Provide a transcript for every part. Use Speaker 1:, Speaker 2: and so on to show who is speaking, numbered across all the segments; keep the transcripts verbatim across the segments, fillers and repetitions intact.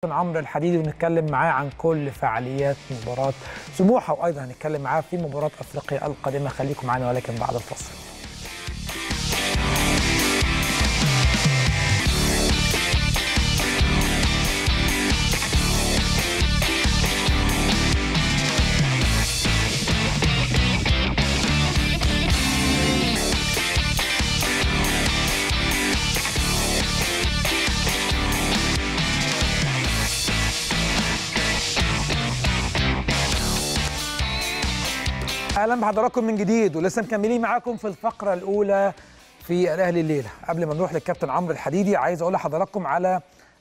Speaker 1: عمرو الحديدي ونتكلم معاه عن كل فعاليات مباراة سموحة، وأيضا هنتكلم معاه في مباراة أفريقيا القادمة. خليكم معنا ولكن بعد الفاصل. اهلا بحضراتكم من جديد، ولسه مكملين معاكم في الفقره الاولى في الاهلي الليله. قبل ما نروح للكابتن عمرو الحديدي، عايز اقول لحضراتكم على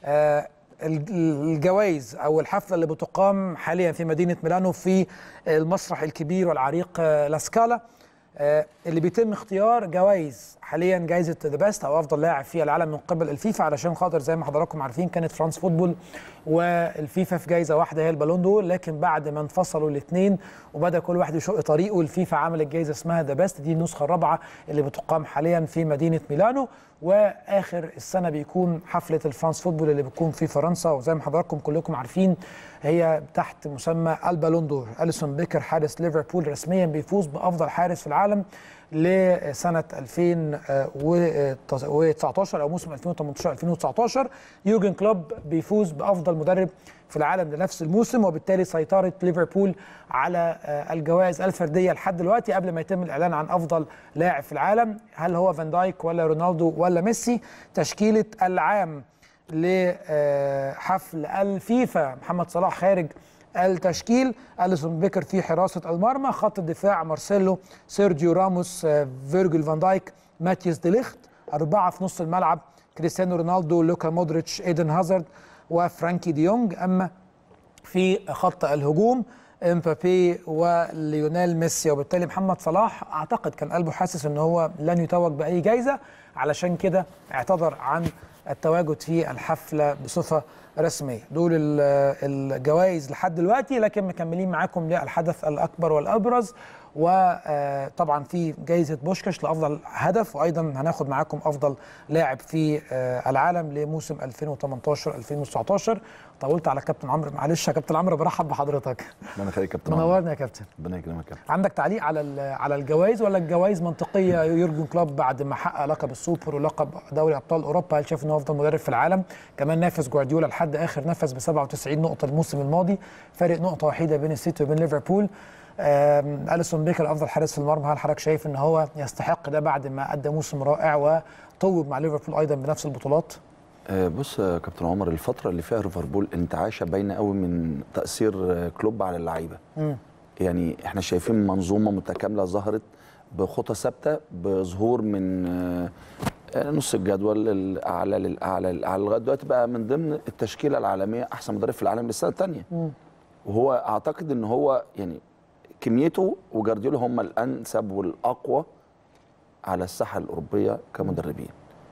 Speaker 1: الجوائز او الحفله اللي بتقام حاليا في مدينه ميلانو في المسرح الكبير والعريق لاسكالا، اللي بيتم اختيار جوائز حاليا جائزه ذا بيست او افضل لاعب في العالم من قبل الفيفا، علشان خاطر زي ما حضراتكم عارفين كانت فرانس فوتبول والفيفا في جائزه واحده هي البالون دور، لكن بعد ما انفصلوا الاثنين وبدا كل واحد يشق طريقه، الفيفا عملت جائزه اسمها ذا بيست، دي النسخه الرابعه اللي بتقام حاليا في مدينه ميلانو، واخر السنه بيكون حفله الفرانس فوتبول اللي بتكون في فرنسا، وزي ما حضراتكم كلكم عارفين هي تحت مسمى البالون دور. أليسون بيكر حارس ليفربول رسميا بيفوز بافضل حارس في العالم لسنه ألفين وتسعتاشر او موسم ألفين وتمنتاشر ألفين وتسعتاشر. يورجن كلوب بيفوز بافضل مدرب في العالم لنفس الموسم، وبالتالي سيطره ليفربول على الجوائز الفرديه لحد دلوقتي قبل ما يتم الاعلان عن افضل لاعب في العالم، هل هو فان دايك ولا رونالدو ولا ميسي. تشكيله العام لحفل الفيفا: محمد صلاح خارج التشكيل، أليسون بيكر في حراسة المرمى، خط الدفاع مارسيلو، سيرجيو راموس، فيرجيل فان دايك، ماتياس دي ليخت. أربعة في نص الملعب: كريستيانو رونالدو، لوكا مودريتش، ايدن هازارد وفرانكي دي يونج. أما في خط الهجوم امبابي وليونيل ميسي. وبالتالي محمد صلاح اعتقد كان قلبه حاسس ان هو لن يتوج باي جائزه، علشان كده اعتذر عن التواجد في الحفله بصفه رسميه. دول الجوائز لحد دلوقتي، لكن مكملين معاكم للحدث الاكبر والابرز، وطبعا في جائزه بوشكاش لافضل هدف، وايضا هناخد معاكم افضل لاعب في العالم لموسم ألفين وتمنتاشر ألفين وتسعتاشر. طولت على كابتن عمرو، معلش يا كابتن عمرو، برحب بحضرتك.
Speaker 2: ربنا يخليك يا كابتن،
Speaker 1: منورنا يا كابتن.
Speaker 2: ربنا يكرمك يا كابتن.
Speaker 1: عندك تعليق على على الجوائز ولا الجوائز منطقيه؟ يورجن كلوب بعد ما حقق لقب السوبر ولقب دوري ابطال اوروبا، هل شايف انه افضل مدرب في العالم؟ كمان نافس جوارديولا لحد اخر نفس ب سبعة وتسعين نقطه الموسم الماضي، فارق نقطه وحيده بين السيتي وبين ليفربول. أليسون بيكر افضل حارس في المرمى، هل حضرتك شايف ان هو يستحق ده بعد ما ادى موسم رائع وطوب مع ليفربول ايضا بنفس البطولات؟
Speaker 2: بص يا كابتن عمر، الفتره اللي فيها ليفربول انتعاشه باينه قوي من تاثير كلوب على اللعيبه. يعني احنا شايفين منظومه متكامله ظهرت بخطى ثابته، بظهور من نص الجدول الاعلى للاعلى للاعلى لغايه دلوقتي بقى من ضمن التشكيله العالميه احسن مدرب في العالم للسنه الثانيه. وهو اعتقد ان هو يعني كميته وجارديولا هم الانسب والاقوى على الساحه الاوروبيه كمدربين.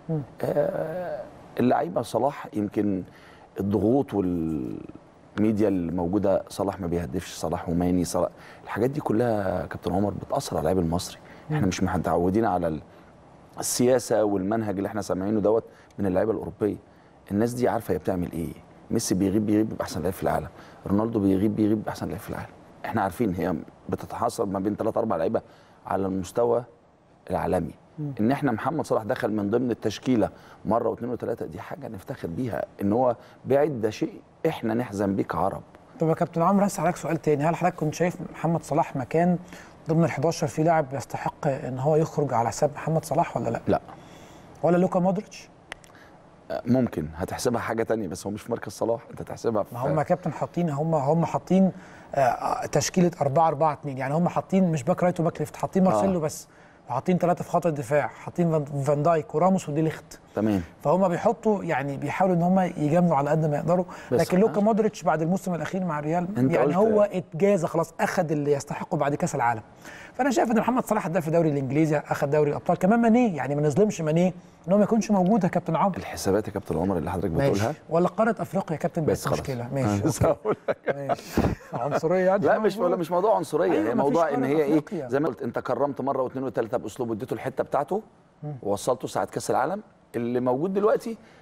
Speaker 2: آه اللعيبه صلاح يمكن الضغوط والميديا اللي موجوده، صلاح ما بيهدفش، صلاح وماني، صلاح الحاجات دي كلها كابتن عمر بتاثر على اللاعب المصري. احنا مش متعودين على السياسه والمنهج اللي احنا سامعينه دوت من اللعيبه الاوروبيه. الناس دي عارفه هي بتعمل ايه. ميسي بيغيب بيغيب باحسن لاعب في العالم، رونالدو بيغيب بيغيب باحسن لاعب في العالم. احنا عارفين هي بتتحصل ما بين ثلاث اربع لعيبه على المستوى العالمي. مم. ان احنا محمد صلاح دخل من ضمن التشكيله مره واثنين وثلاثه، دي حاجه نفتخر بيها. ان هو بعيد ده شيء احنا نحزن بيه كعرب.
Speaker 1: طب يا كابتن عمرو، هسأل حضرتك سؤال تاني، هل حضرتك كنت شايف محمد صلاح مكان ضمن ال حداشر في لاعب يستحق ان هو يخرج على حساب محمد صلاح ولا لا؟
Speaker 2: لا.
Speaker 1: ولا لوكا مودريتش؟
Speaker 2: ممكن هتحسبها حاجه ثانيه، بس هو مش في مركز صلاح، انت تحسبها
Speaker 1: ما هم كابتن حاطين هم هم حاطين آه تشكيله أربعة أربعة اتنين، يعني هم حاطين مش باك رايت وباك ليفت، حاطين مارسيلو آه. بس، وحاطين ثلاثه في خط الدفاع، حاطين فان دايك وراموس ودي ليخت.
Speaker 2: تمام.
Speaker 1: فهم بيحطوا يعني بيحاولوا ان هم يجاملوا على قد ما يقدروا، لكن لوكا مودريتش بعد الموسم الاخير مع الريال يعني هو اتجازى خلاص، اخذ اللي يستحقه بعد كاس العالم. فانا شايف ان محمد صلاح هداف الدوري الانجليزي، اخذ دوري الابطال، كمان ماني، يعني ما نظلمش ماني ان هو ما يكونش موجود يا كابتن عمرو.
Speaker 2: الحسابات يا كابتن عمر اللي حضرتك بتقولها
Speaker 1: ولا قاره افريقيا يا كابتن بس مشكله. ماشي ماشي. عنصريه يعني؟
Speaker 2: لا مش ولا مش موضوع عنصريه. أيوة، هي موضوع ان هي ايه، زي ما قلت انت كرمت مره واثنين وثلاثه باسلوب، اديته الحته بتاعته ووصلته ساعه كاس العالم. اللي موجود دلوقتي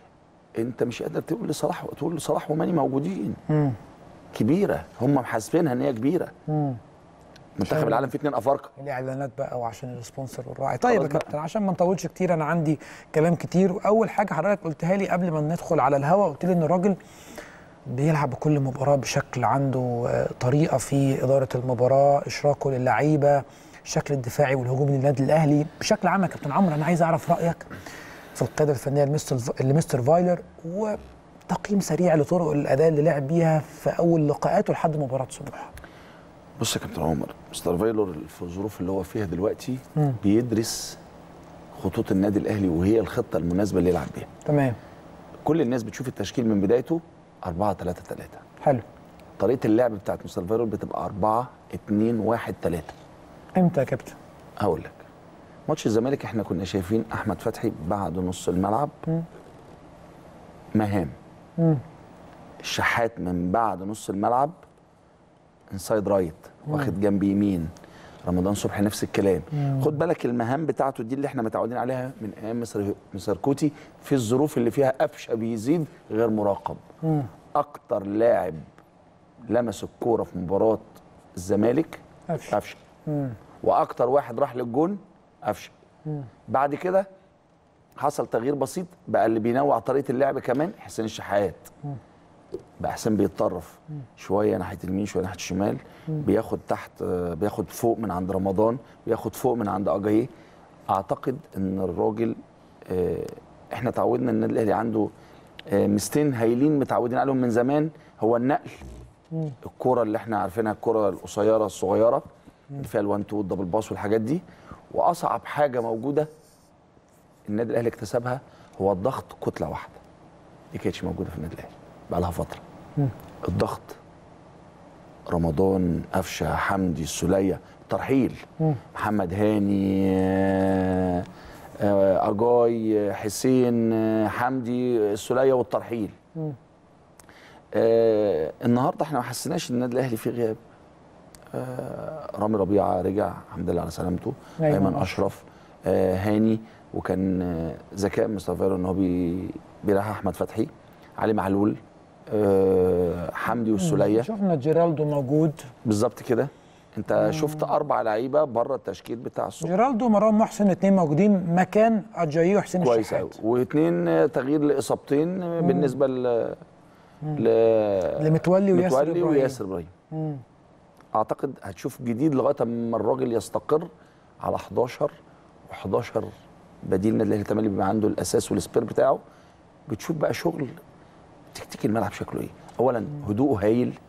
Speaker 2: انت مش قادر تقول لصلاح تقول لصلاح وماني موجودين.
Speaker 1: مم.
Speaker 2: كبيره، هم محاسبينها ان هي كبيره.
Speaker 1: مم.
Speaker 2: منتخب العالم فيه اتنين افارقه.
Speaker 1: الاعلانات بقى وعشان السبونسر والراعي. طيب يا كابتن عشان ما نطولش كتير، انا عندي كلام كتير. واول حاجه حضرتك قلتها لي قبل ما ندخل على الهوا، قلت لي ان الراجل بيلعب بكل مباراه بشكل، عنده طريقه في اداره المباراه، اشراكه للعيبه، الشكل الدفاعي والهجومي للنادي الاهلي بشكل عام. يا كابتن عمرو انا عايز اعرف رايك في القياده الفنيه لمستر لمستر فايلر، وتقييم سريع لطرق الاداء اللي لعب بيها في اول لقاءاته لحد مباراه سموحه.
Speaker 2: بص يا كابتن عمر، مستر فايلر في الظروف اللي هو فيها دلوقتي مم. بيدرس خطوط النادي الاهلي وهي الخطه المناسبه اللي يلعب بيها.
Speaker 1: تمام.
Speaker 2: كل الناس بتشوف التشكيل من بدايته أربعة ثلاثة ثلاثة.
Speaker 1: حلو.
Speaker 2: طريقه اللعب بتاعت مستر فايلر بتبقى أربعة اتنين واحد ثلاثة.
Speaker 1: امتى يا كابتن؟
Speaker 2: هقول لك. ماتش الزمالك احنا كنا شايفين احمد فتحي بعد نص الملعب مم. مهام. مم. الشحات من بعد نص الملعب انسايد رايت، واخد جنب يمين. رمضان صبحي نفس الكلام. مم. خد بالك المهام بتاعته دي اللي احنا متعودين عليها من ايام مستر مستر كوتي، في الظروف اللي فيها قفشه بيزيد غير مراقب. مم. اكتر لاعب لمس الكوره في مباراه الزمالك قفشه، واكتر واحد راح للجون قفشه. بعد كده حصل تغيير بسيط، بقى اللي بينوع طريقه اللعب كمان حسين الشحات. مم. بقى حسين بيتطرف مم. شويه ناحيه اليمين شويه ناحيه الشمال. مم. بياخد تحت، بياخد فوق من عند رمضان، بياخد فوق من عند اجاييه. اعتقد ان الراجل احنا تعودنا ان النادي الاهلي عنده ميزتين هايلين متعودين عليهم من زمان، هو النقل. مم. الكوره اللي احنا عارفينها، الكوره القصيره الصغيره اللي فيها الوان تو والدبل باص والحاجات دي. واصعب حاجه موجوده النادي الاهلي اكتسبها هو الضغط كتله واحده. دي كانتش موجوده في النادي الاهلي بقى لها فتره. مم. الضغط رمضان، قفشه، حمدي، السوليه، ترحيل. مم. محمد هاني، اجاي، حسين، حمدي، السوليه والترحيل. مم. آه النهارده احنا ما حسيناش ان النادي الاهلي فيه غياب. آه رامي ربيعه رجع الحمد لله على سلامته. ايمن اشرف، آه هاني، وكان آه ذكاء مستر فايلر ان هو بي بيريح احمد فتحي، علي معلول، آه حمدي والسوليه.
Speaker 1: شفنا جيرالدو موجود
Speaker 2: بالظبط كده. انت مم. شفت اربع لعيبه بره التشكيل بتاع الصبح.
Speaker 1: جيرالدو ومروان محسن اثنين موجودين مكان اجاييه وحسين الشحات. كويس قوي.
Speaker 2: واثنين تغيير لاصابتين مم. بالنسبه ل ل
Speaker 1: لمتولي وياسر ابراهيم.
Speaker 2: وياسر ابراهيم. اعتقد هتشوف جديد لغايه اما الراجل يستقر على حداشر و11 بديل النادي الاهلي التملي بيبقى عنده الاساس والسبير بتاعه. بتشوف بقى شغل تكتيك الملعب شكله ايه. اولا هدوءه هايل.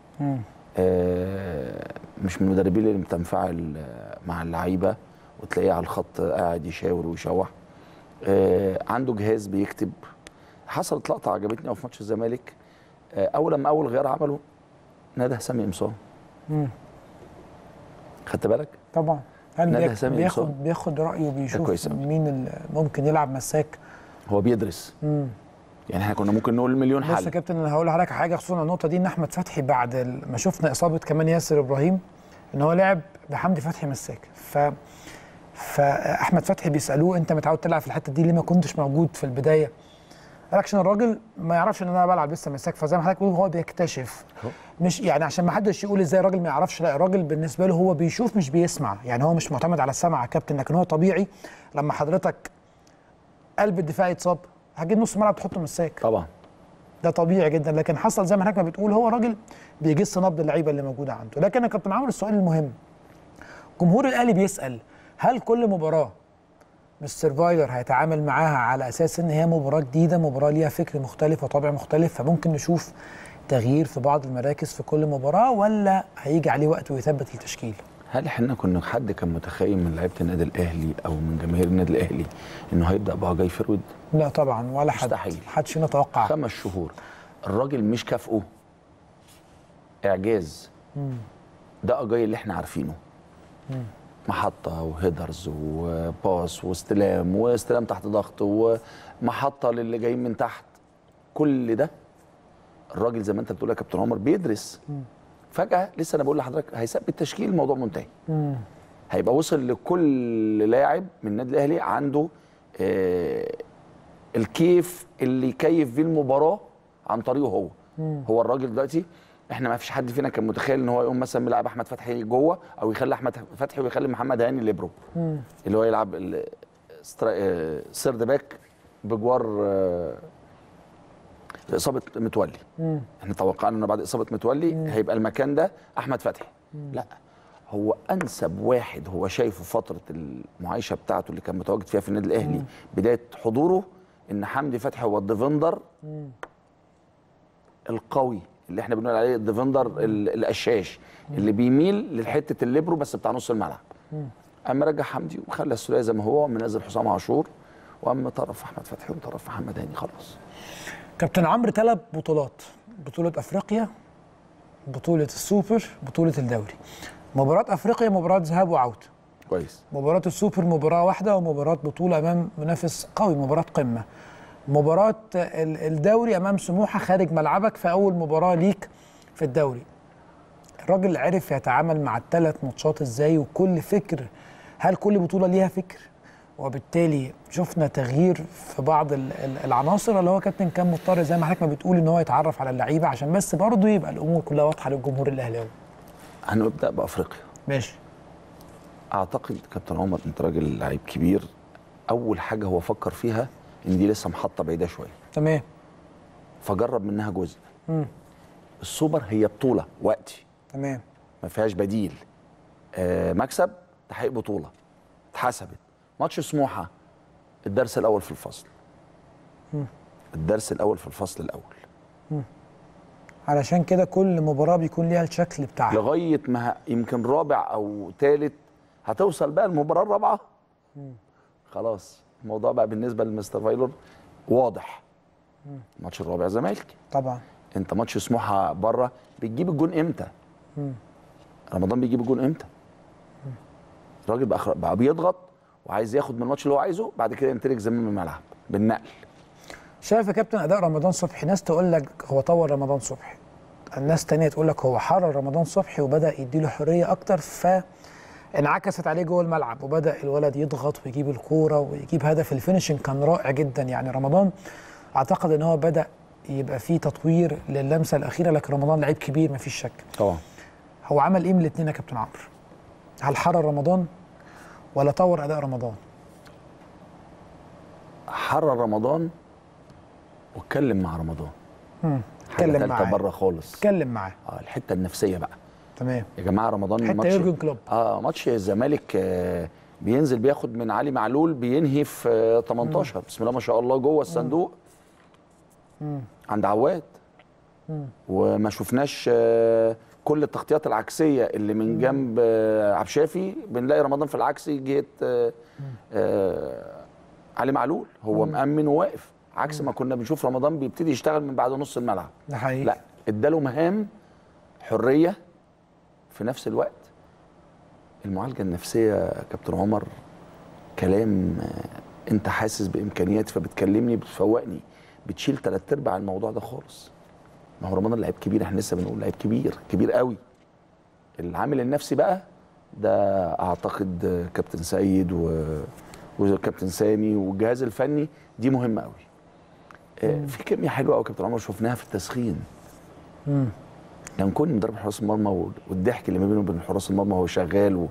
Speaker 2: آه مش من المدربين اللي بتنفعل مع اللعيبه وتلاقيه على الخط قاعد يشاور ويشوح. آه عنده جهاز بيكتب. حصلت لقطه عجبتني قوي في ماتش الزمالك. آه اول لما اول غير عمله نادى سامي قمصان. خدت بالك؟
Speaker 1: طبعا. هل بياخد بياخد رايه وبيشوف مين اللي ممكن يلعب مساك؟
Speaker 2: هو بيدرس. مم. يعني احنا كنا ممكن نقول مليون حل.
Speaker 1: بص يا كابتن انا هقول لحضرتك حاجه خصوصا النقطه دي، ان احمد فتحي بعد ما شفنا اصابه كمان ياسر ابراهيم ان هو لعب بحمدي فتحي مساك. ف فاحمد فتحي بيسالوه انت متعود تلعب في الحته دي ليه ما كنتش موجود في البدايه؟ قال لك عشان الراجل ما يعرفش ان انا بلعب لسه مساك. فزي ما حضرتك بتقول هو بيكتشف. مش يعني عشان ما حدش يقول ازاي الراجل ما يعرفش، لا الراجل بالنسبه له هو بيشوف مش بيسمع. يعني هو مش معتمد على السمع يا كابتن، لكن هو طبيعي لما حضرتك قلب الدفاع يتصاب هتجيب نص الملعب تحطه مساك.
Speaker 2: طبعا
Speaker 1: ده طبيعي جدا، لكن حصل زي ما حضرتك ما بتقول هو راجل بيجس نبض اللعيبه اللي موجوده عنده. لكن يا كابتن عمرو السؤال المهم، جمهور الاهلي بيسال هل كل مباراه مستر فايلر هيتعامل معاها على اساس ان هي مباراه جديده، مباراه ليها فكر مختلف وطابع مختلف، فممكن نشوف تغيير في بعض المراكز في كل مباراه، ولا هيجي عليه وقت ويثبت التشكيل؟
Speaker 2: هل احنا كنا حد كان متخيل من لعيبه النادي الاهلي او من جماهير النادي الاهلي انه هيبدا بأجاي فرود؟
Speaker 1: لا طبعا، ولا حد
Speaker 2: مستحيل.
Speaker 1: محدش فينا توقع.
Speaker 2: خمس شهور الراجل مش كافئه اعجاز. مم. ده أجاي اللي احنا عارفينه. مم. محطه وهيدرز وباس واستلام واستلام تحت ضغط ومحطه للي جايين من تحت. كل ده الراجل زي ما انت بتقول يا كابتن عمر بيدرس. مم. فجاه لسه انا بقول لحضرتك هيثبت تشكيل، الموضوع منتهي. مم. هيبقى وصل لكل لاعب من النادي الاهلي عنده آه الكيف اللي يكيف بيه المباراه عن طريقه هو. مم. هو الراجل دلوقتي احنا ما فيش حد فينا كان متخيل ان هو يقوم مثلا يلعب احمد فتحي جوه او يخلي احمد فتحي ويخلي محمد هاني ليبرو، اللي هو يلعب سيرد باك بجوار اصابه متولي. مم. احنا توقعنا ان بعد اصابه متولي مم. هيبقى المكان ده احمد فتحي. مم. لا، هو انسب واحد هو شايفه فتره المعايشه بتاعته اللي كان متواجد فيها في النادي الاهلي. مم. بدايه حضوره ان حمدي فتحي هو الديفندر القوي اللي احنا بنقول عليه الديفندر القشاش اللي بيميل لحته الليبرو بس بتاع نص الملعب. اما رجع حمدي وخلى الثلاثي زي ما هو، منزل حسام عاشور واما طرف احمد فتحي وطرف محمد هاني خلاص.
Speaker 1: كابتن عمرو، ثلاث بطولات، بطوله افريقيا، بطوله السوبر، بطوله الدوري. مباراه افريقيا مباراه ذهاب وعوده
Speaker 2: كويس.
Speaker 1: مباراه السوبر مباراه واحده ومباراه بطوله امام منافس قوي، مباراه قمه. مباراه الدوري امام سموحه خارج ملعبك في اول مباراه ليك في الدوري. الراجل عرف يتعامل مع الثلاث ماتشات ازاي، وكل فكر، هل كل بطوله ليها فكر؟ وبالتالي شفنا تغيير في بعض العناصر اللي هو كابتن كان مضطر زي ما حضرتك ما بتقول ان هو يتعرف على اللعيبه عشان بس برضه يبقى الامور كلها واضحه للجمهور الاهلاوي.
Speaker 2: هنبدا بافريقيا.
Speaker 1: ماشي.
Speaker 2: اعتقد كابتن عمر انت راجل لعيب كبير، اول حاجه هو فكر فيها ان دي لسه محطه بعيده شويه.
Speaker 1: تمام.
Speaker 2: فجرب منها جزء.
Speaker 1: امم
Speaker 2: السوبر هي بطوله وقتي.
Speaker 1: تمام.
Speaker 2: ما فيهاش بديل. آه مكسب تحقيق بطوله اتحسبت. ماتش سموحه الدرس الاول في الفصل.
Speaker 1: مم.
Speaker 2: الدرس الاول في الفصل الاول.
Speaker 1: مم. علشان كده كل مباراه بيكون ليها الشكل بتاعها
Speaker 2: لغايه ما يمكن رابع او ثالث هتوصل بقى المباراه الرابعه. مم. خلاص الموضوع بقى بالنسبه لمستر فايلر واضح. الماتش الرابع زمالك
Speaker 1: طبعا.
Speaker 2: انت ماتش سموحه بره بتجيب الجون امتى؟
Speaker 1: مم.
Speaker 2: رمضان بيجيب الجون امتى؟ مم. الراجل بقى بقى بيضغط وعايز ياخد من الماتش اللي هو عايزه، بعد كده يمتلك زمام الملعب بالنقل.
Speaker 1: شايف يا كابتن اداء رمضان صبحي، ناس تقول لك هو طور رمضان صبحي، الناس تانية تقول لك هو حرر رمضان صبحي وبدا يديله حريه اكتر، فانعكست عليه جوه الملعب وبدا الولد يضغط ويجيب الكوره ويجيب هدف. الفينشنج كان رائع جدا يعني. رمضان اعتقد ان هو بدا يبقى فيه تطوير للمسه الاخيره، لكن رمضان لعيب كبير مفيش شك.
Speaker 2: طبعا.
Speaker 1: هو عمل ايه من الاثنين يا كابتن عمرو؟ هل حرر رمضان ولا طور اداء رمضان؟
Speaker 2: حرر رمضان واتكلم مع رمضان.
Speaker 1: امم
Speaker 2: اتكلم معاه بره خالص.
Speaker 1: اتكلم معاه.
Speaker 2: اه الحته النفسيه بقى.
Speaker 1: تمام.
Speaker 2: يا جماعه رمضان
Speaker 1: حته يورجن كلوب.
Speaker 2: اه ماتش الزمالك آه بينزل بياخد من علي معلول بينهي في آه تمنتاشر. مم. بسم الله ما شاء الله جوه الصندوق.
Speaker 1: مم.
Speaker 2: عند عواد. مم. وما شفناش آه كل التغطيات العكسيه اللي من جنب آه عبد الشافي، بنلاقي رمضان في العكسي جهه آه آه علي معلول هو مم. مأمن وواقف، عكس ما كنا بنشوف رمضان بيبتدي يشتغل من بعد نص الملعب.
Speaker 1: ده حقيقي.
Speaker 2: لا، اداله مهام، حريه، في نفس الوقت المعالجه النفسيه يا كابتن عمر كلام آه انت حاسس بامكانياتي فبتكلمني بتفوقني، بتشيل ثلاث ارباع الموضوع ده خالص. ما هو رمضان لعيب كبير، احنا لسه بنقول لعيب كبير كبير قوي. العامل النفسي بقى ده اعتقد كابتن سيد و... وكابتن سامي والجهاز الفني دي مهمه قوي. آه في كميه حلوه قوي كابتن عمر شفناها في التسخين.
Speaker 1: امم
Speaker 2: لما نكون مدرب حراس المرمى والضحك اللي ما بينه وبين حراس المرمى وهو شغال،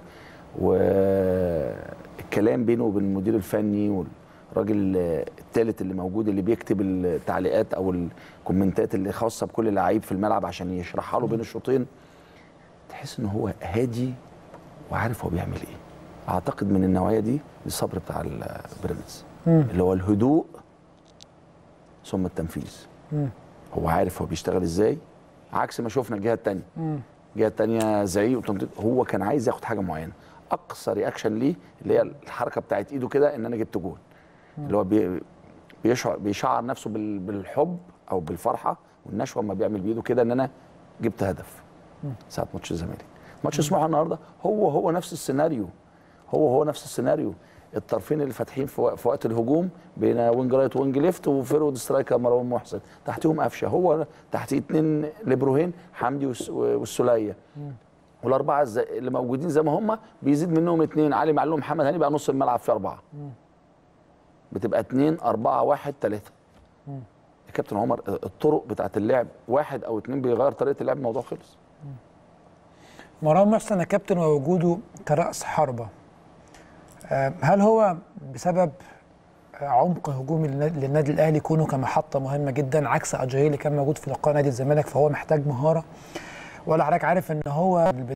Speaker 2: والكلام بينه وبين المدير الفني والراجل الثالث اللي موجود اللي بيكتب التعليقات او الكومنتات اللي خاصه بكل لعيب في الملعب عشان يشرحها له بين الشوطين، تحس ان هو هادي وعارف هو بيعمل ايه. اعتقد من النوعيه دي الصبر بتاع البيراميدز اللي هو الهدوء ثم التنفيذ. مم. هو عارف هو بيشتغل ازاي، عكس ما شفنا الجهه الثانيه. الجهه الثانيه زعيق وتنطيط، هو كان عايز ياخد حاجه معينه. اقصى رياكشن ليه اللي هي الحركه بتاعت ايده كده ان انا جبت جول، اللي هو بي بيشعر بيشعر نفسه بالحب او بالفرحه والنشوه اما بيعمل بايده كده ان انا جبت هدف. ساعه ماتش الزمالك، ماتش سموحه النهارده هو هو نفس السيناريو، هو هو نفس السيناريو. الطرفين اللي فاتحين في وقت الهجوم بين وينج رايت وينج ليفت وفيرود سترايكر مروان محسن، تحتهم قفشه، هو تحتيه اثنين ليبروهين حمدي والسوليه، والاربعه اللي موجودين زي ما هم بيزيد منهم اثنين علي معلول محمد هاني، بقى نص الملعب في اربعه. بتبقى اتنين اربعة واحد تلاتة. يا كابتن عمر الطرق بتاعت اللعب واحد او اتنين بيغير طريقه اللعب، الموضوع خلص.
Speaker 1: مروان محسن يا كابتن ووجوده كرأس حربة، هل هو بسبب عمق هجومي للنادي الاهلي كونه كمحطه مهمه جدا عكس اجاييه اللي كان موجود في لقاء نادي الزمالك، فهو محتاج مهاره، ولا حضرتك عارف ان هو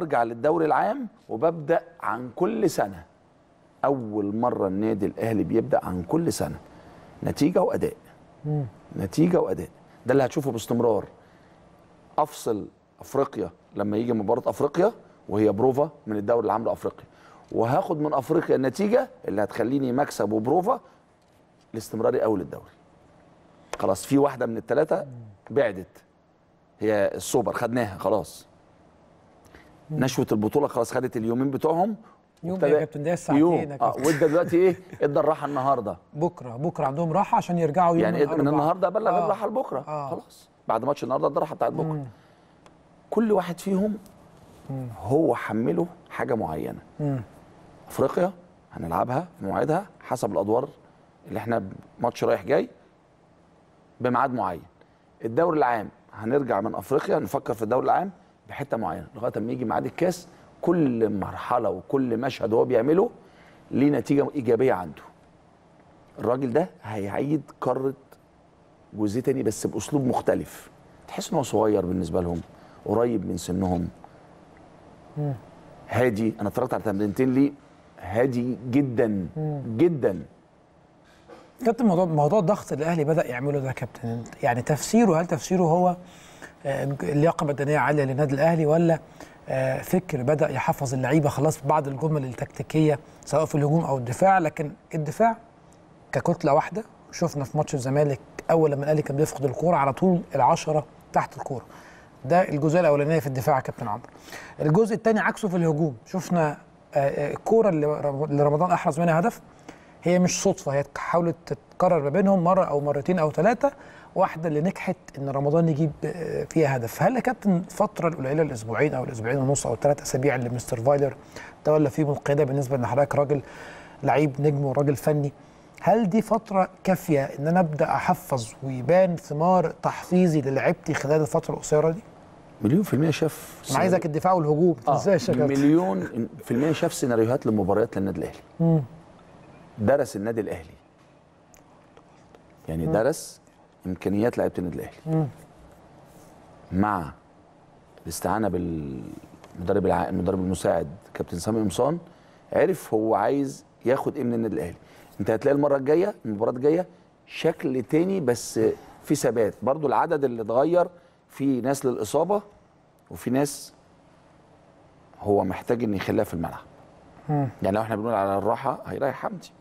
Speaker 2: وبرجع للدوري العام وببدا عن كل سنه. اول مره النادي الاهلي بيبدا عن كل سنه نتيجه واداء. مم. نتيجه واداء ده اللي هتشوفه باستمرار. افصل افريقيا لما يجي مباراه افريقيا وهي بروفا من الدوري العام لافريقيا، وهاخد من افريقيا النتيجه اللي هتخليني مكسب وبروفا لاستمراري اول الدوري. خلاص في واحده من الثلاثه بعدت، هي السوبر خدناها خلاص. نشوه البطوله خلاص خدت اليومين بتوعهم.
Speaker 1: يوم يا كابتن ده ساعتين
Speaker 2: اه وادى دلوقتي ايه؟ ادى الراحه النهارده.
Speaker 1: بكره بكره عندهم راحه عشان يرجعوا يوم
Speaker 2: يعني من النهارده بلغ
Speaker 1: آه.
Speaker 2: الراحه لبكره. آه. خلاص بعد ماتش النهارده ادى الراحه بتاعت بكره. مم. كل واحد فيهم مم. هو حمله حاجه معينه. مم. افريقيا هنلعبها في مواعيدها حسب الادوار اللي احنا ماتش رايح جاي بميعاد معين. الدوري العام هنرجع من افريقيا نفكر في الدوري العام بحته معينه لغايه اما يجي ميعاد الكاس. كل مرحله وكل مشهد هو بيعمله ليه نتيجه ايجابيه عنده. الراجل ده هيعيد كره جزء تاني بس باسلوب مختلف. تحس ان هو صغير بالنسبه لهم، قريب من سنهم، هادي. انا اتفرجت على تمرينتين ليه هادي جدا جدا.
Speaker 1: كابتن موضوع موضوع الضغط اللي الاهلي بدا يعمله ده كابتن، يعني تفسيره، هل تفسيره هو اللياقه البدنيه عاليه للنادي الاهلي، ولا فكر بدا يحفظ اللعيبه خلاص في بعض الجمل التكتيكيه سواء في الهجوم او الدفاع؟ لكن الدفاع ككتله واحده شفنا في ماتش الزمالك اول لما الاهلي كان بيفقد الكوره على طول العشره تحت الكوره. ده الجزء الاولاني في الدفاع يا كابتن عمرو. الجزء الثاني عكسه في الهجوم. شفنا الكوره اللي رمضان احرز منها هدف هي مش صدفه، هي حاولت تتكرر ما بينهم مره او مرتين او ثلاثه، واحده اللي نجحت ان رمضان يجيب فيها هدف. هل يا كابتن الفتره القليله الاسبوعين او الاسبوعين ونص او الثلاث اسابيع اللي مستر فايلر تولى فيهم القياده بالنسبه ان حضرتك راجل لعيب نجم وراجل فني، هل دي فتره كافيه ان انا ابدا احفظ ويبان ثمار تحفيزي للعيبتي خلال الفتره القصيره دي؟
Speaker 2: مليون في المية شاف.
Speaker 1: انا عايزك الدفاع والهجوم
Speaker 2: آه مليون في المية شاف سيناريوهات للمباريات للنادي الاهلي. مم. درس النادي الاهلي، يعني درس امكانيات لعيبه النادي الاهلي. مم. مع الاستعانه بالمدرب الع... المدرب المساعد كابتن سامي قمصان، عرف هو عايز ياخد ايه من النادي الاهلي. انت هتلاقي المره الجايه المباراه الجايه شكل تاني بس في ثبات. برضو العدد اللي اتغير، في ناس للاصابه وفي ناس هو محتاج ان يخليها في الملعب. مم. يعني لو احنا بنقول على الراحه هيريح حمدي.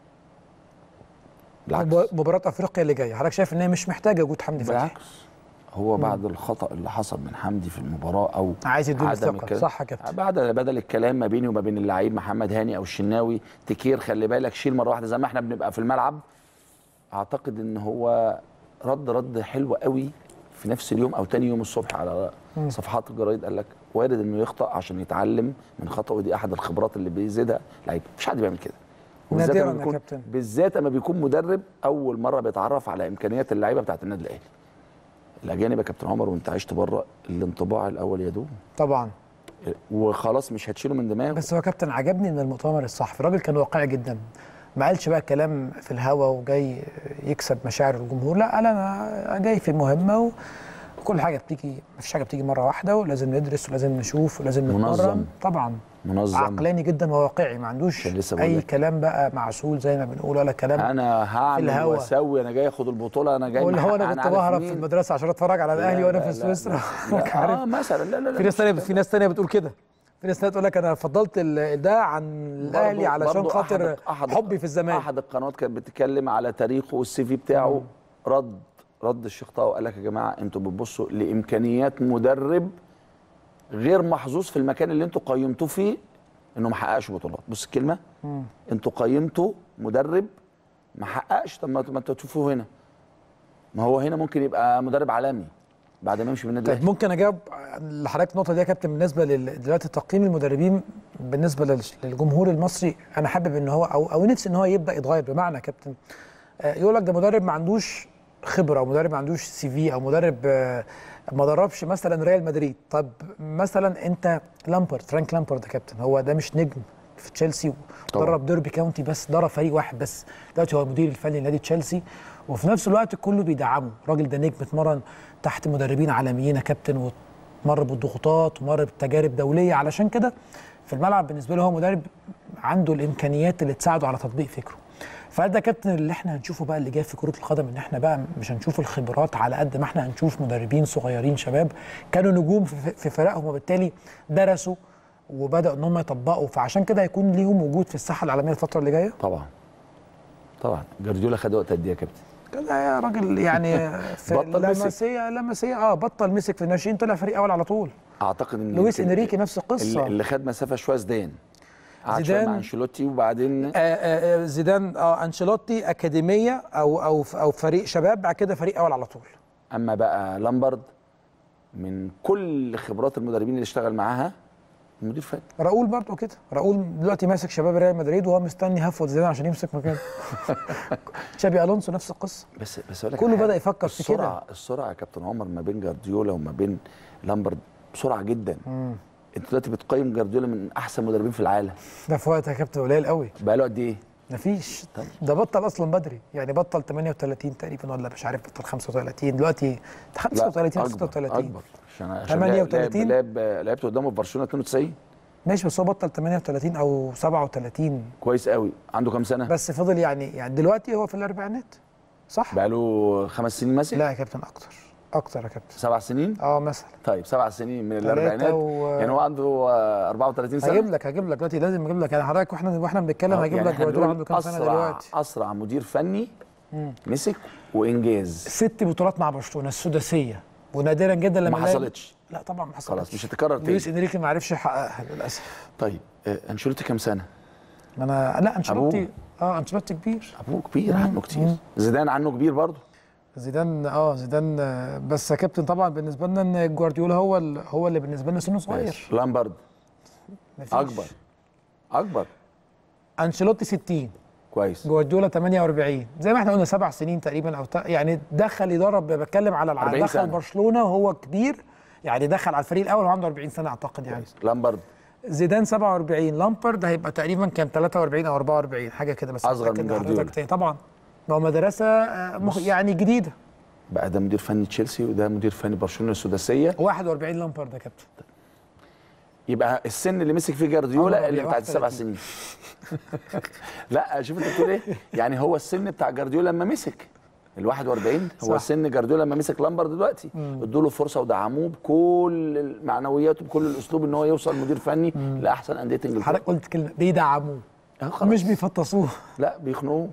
Speaker 1: بالعكس مباراه افريقيا اللي جايه حضرتك شايف ان هي مش محتاجه وجود حمدي فتحي؟
Speaker 2: بالعكس هو بعد مم. الخطا اللي حصل من حمدي في المباراه او
Speaker 1: عايز يديله الثقه. صح يا كابتن.
Speaker 2: بعد بدل الكلام ما بيني وما بين اللعيب محمد هاني او الشناوي تكير خلي بالك شيل مره واحده زي ما احنا بنبقى في الملعب. اعتقد ان هو رد رد حلو قوي في نفس اليوم او تاني يوم الصبح على مم. صفحات الجرايد. قال لك وارد انه يخطا عشان يتعلم من خطأه، ودي احد الخبرات اللي بيزيدها لعيب. مفيش حد بيعمل كده
Speaker 1: بالذات لما بيكون
Speaker 2: بالذات لما بيكون مدرب اول مره بيتعرف على امكانيات اللعيبه بتاعت النادي الاهلي. الاجانب يا كابتن عمر وانت عشت بره الانطباع الاول يدوم
Speaker 1: طبعا
Speaker 2: وخلاص مش هتشيله من دماغه.
Speaker 1: بس هو كابتن عجبني من المؤتمر الصحفي الراجل كان واقعي جدا، ما قالش بقى كلام في الهوا وجاي يكسب مشاعر الجمهور. لا قال انا جاي في مهمه وكل حاجه بتيجي، مفيش حاجه بتيجي مره واحده ولازم ندرس ولازم نشوف ولازم نتمرن. طبعا
Speaker 2: منظم
Speaker 1: عقلاني جدا وواقعي، ما عندوش اي كلام بقى معسول زي ما بنقول ولا كلام
Speaker 2: انا هعمل واسوي انا جاي اخد البطوله انا جاي.
Speaker 1: واللي هو انا كنت بهرب في المدرسه عشان اتفرج على الاهلي وانا في سويسرا.
Speaker 2: اه مثلا لا لا لا
Speaker 1: في ناس ثانيه في ناس ثانيه بتقول كده، في ناس ثانيه تقول لك انا فضلت ده عن الاهلي علشان خاطر حبي في الزمان.
Speaker 2: احد القنوات كانت بتتكلم على تاريخه والسي في بتاعه. مم. رد رد الشيخ طه وقال لك يا جماعه انتوا بتبصوا لامكانيات مدرب غير محظوظ في المكان اللي انتوا قيمتوه فيه انه ما حققش بطولات. بص الكلمه، انتوا قيمتوا مدرب ما حققش. طب ما انتوا تشوفوه هنا، ما هو هنا ممكن يبقى مدرب عالمي بعد ما يمشي من النادي.
Speaker 1: طيب ممكن اجاوب لحضرتك النقطه دي يا كابتن بالنسبه دلوقتي تقييم المدربين بالنسبه للجمهور المصري؟ انا حابب ان هو او او نفسي ان هو يبدا يتغير. بمعنى يا كابتن يقول لك ده مدرب ما عندوش خبره او مدرب ما عندوش سي في او مدرب ما دربش مثلا ريال مدريد. طب مثلا انت لامبرد فرانك لامبرد يا كابتن هو ده مش نجم في تشيلسي ودرب ديربي كاونتي بس، درب فريق واحد بس، دلوقتي هو المدير الفني لنادي تشيلسي وفي نفس الوقت كله بيدعمه. الراجل ده نجم اتمرن تحت مدربين عالميين يا كابتن مر بالضغوطات ومر بالتجارب دوليه، علشان كده في الملعب بالنسبه له هو مدرب عنده الامكانيات اللي تساعده على تطبيق فكره. فهل ده كابتن اللي احنا هنشوفه بقى اللي جاي في كره القدم، ان احنا بقى مش هنشوف الخبرات على قد ما احنا هنشوف مدربين صغيرين شباب كانوا نجوم في فرقهم وبالتالي درسوا وبداوا ان هم يطبقوا، فعشان كده هيكون ليهم وجود في الساحه العالميه الفتره اللي جايه؟
Speaker 2: طبعا طبعا. جوارديولا خد وقت قد ايه يا كابتن؟
Speaker 1: كده يا راجل يعني في اللمسيه لمسيه اه بطل مسك في الناشئين طلع فريق اول على طول.
Speaker 2: اعتقد ان
Speaker 1: لويس انريكي نفس القصه
Speaker 2: اللي خد مسافه شويه زيدان، قعد
Speaker 1: زيدان
Speaker 2: مع انشيلوتي وبعدين
Speaker 1: آه آه زيدان اه انشيلوتي اكاديميه او او او فريق شباب، بعد كده فريق اول على طول.
Speaker 2: اما بقى لامبرد من كل خبرات المدربين اللي اشتغل معاها مدير فني.
Speaker 1: راؤول برضه كده، راؤول دلوقتي ماسك شباب ريال مدريد وهو مستني هفوت زيدان عشان يمسك مكانه. تشابي الونسو نفس القصه.
Speaker 2: بس بس اقول لك
Speaker 1: كله بدا يفكر في كده.
Speaker 2: السرعه السرعه يا كابتن عمر ما بين جوارديولا وما بين لامبرد بسرعه جدا. مم. انت دلوقتي بتقيم جوارديولا من احسن مدربين في العالم.
Speaker 1: ده في وقت يا كابتن قليل قوي.
Speaker 2: بقى له قد ايه؟
Speaker 1: مفيش. ده بطل اصلا بدري، يعني بطل ثمانية وثلاثين تقريبا ولا مش عارف، بطل خمسة وثلاثين دلوقتي خمسة وثلاثين ستة وثلاثين
Speaker 2: اكبر عشان
Speaker 1: ثمانية وثلاثين
Speaker 2: لعب لعبت قدامه في برشلونه اثنين وتسعين.
Speaker 1: ماشي، بس هو بطل ثمانية وثلاثين او سبعة وثلاثين.
Speaker 2: كويس قوي. عنده كام سنه؟
Speaker 1: بس فضل يعني يعني دلوقتي هو في الاربعينات صح؟
Speaker 2: بقى له خمس سنين ماسك؟
Speaker 1: لا يا كابتن اكتر اكتر يا كابتن.
Speaker 2: سبع سنين؟
Speaker 1: اه مثلا.
Speaker 2: طيب سبع سنين من الاربعينات و... يعني هو عنده أربعة وثلاثين سنه.
Speaker 1: هجيب لك هجيب لك دلوقتي، لازم اجيب لك يعني حضرتك واحنا واحنا بنتكلم هجيب
Speaker 2: يعني
Speaker 1: لك جوارديولا عنده كام سنه دلوقتي.
Speaker 2: اسرع مدير فني مم. مسك وانجاز
Speaker 1: ست بطولات مع برشلونه السداسيه، ونادرا جدا لما
Speaker 2: ما حصلتش.
Speaker 1: لا طبعا ما حصلتش،
Speaker 2: خلاص مش هتكرر تاني.
Speaker 1: لويس انريكي ما عرفش يحققها للاسف.
Speaker 2: طيب آه انشيلوتي كام سنه؟
Speaker 1: ما انا لا انشيلوتي اه انشيلوتي كبير.
Speaker 2: ابوه كبير عنه كتير. زيدان عنه كبير برضه.
Speaker 1: زيدان اه زيدان بس يا كابتن طبعا بالنسبه لنا ان جوارديولا هو هو اللي بالنسبه لنا سنه صغير.
Speaker 2: لامبرد اكبر اكبر.
Speaker 1: انشيلوتي ستين
Speaker 2: كويس.
Speaker 1: جوارديولا ثمانية وأربعين زي ما احنا قلنا سبع سنين تقريبا او يعني دخل يدرب، بتكلم على العالم دخل سنة. برشلونه وهو كبير، يعني دخل على الفريق الاول وعنده أربعين سنه اعتقد يعني.
Speaker 2: كويس. لامبرد
Speaker 1: زيدان سبعة وأربعين، لامبرد هيبقى تقريبا كان ثلاثة وأربعين او أربعة وأربعين حاجه كده، بس
Speaker 2: اصغر من جوارديولا
Speaker 1: طبعا. ما هو مدرسه مخ... يعني جديده.
Speaker 2: بقى ده مدير فني تشيلسي وده مدير فني برشلونه السداسيه.
Speaker 1: واحد وأربعين لامبرد يا كابتن.
Speaker 2: يبقى السن اللي مسك فيه جوارديولا اللي بتاع السبع سنين. لا شوف انت بتقول ايه؟ يعني هو السن بتاع جوارديولا لما مسك ال واحد وأربعين هو سن جوارديولا لما مسك لامبرد دلوقتي. ادوا له فرصه ودعموه بكل المعنويات وبكل الاسلوب ان هو يوصل مدير فني مم. لاحسن انديه انجلترا.
Speaker 1: حضرتك قلت كلمه بيدعموه مش بيفطسوه.
Speaker 2: لا بيخنقوه.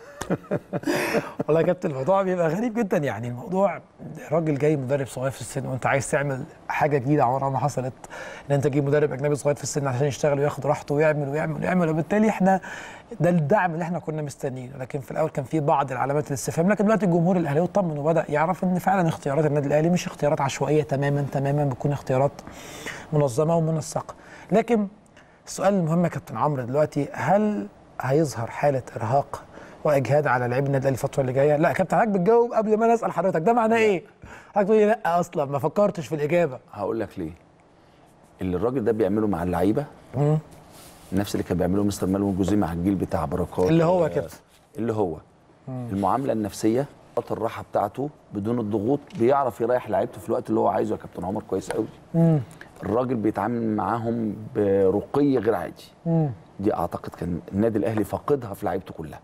Speaker 1: والله يا كابتن الموضوع بيبقى غريب جدا، يعني الموضوع راجل جاي مدرب صغير في السن وانت عايز تعمل حاجه جديده عمرها ما حصلت، ان انت تجيب مدرب اجنبي صغير في السن عشان يشتغل وياخد راحته ويعمل ويعمل ويعمل، وبالتالي احنا ده الدعم اللي احنا كنا مستنيينه، لكن في الاول كان في بعض العلامات الاستفهام، لكن دلوقتي الجمهور الاهلي اطمن وبدا يعرف ان فعلا اختيارات النادي الاهلي مش اختيارات عشوائيه تماما تماما، بتكون اختيارات منظمه ومنسقه. لكن السؤال المهم يا كابتن عمرو دلوقتي، هل هيظهر حاله ارهاق واجهاد على لاعبي النادي الاهلي الفتره اللي جايه؟ لا يا كابتن حضرتك بتجاوب قبل ما انا اسال حضرتك، ده معناه ايه؟ حضرتك تقول لي لا اصلا ما فكرتش في الاجابه.
Speaker 2: هقول لك ليه. اللي الراجل ده بيعمله مع اللعيبه نفس اللي كان بيعمله مستر مالو جوزيه مع الجيل بتاع بركات
Speaker 1: اللي هو كده
Speaker 2: اللي هو مم. المعامله النفسيه، الراحه بتاعته بدون الضغوط، بيعرف يريح لعيبته في الوقت اللي هو عايزه يا كابتن عمر كويس قوي. مم. الراجل بيتعامل معاهم برقي غير عادي. مم. دي اعتقد كان النادي الاهلي فاقدها في لعيبته كلها.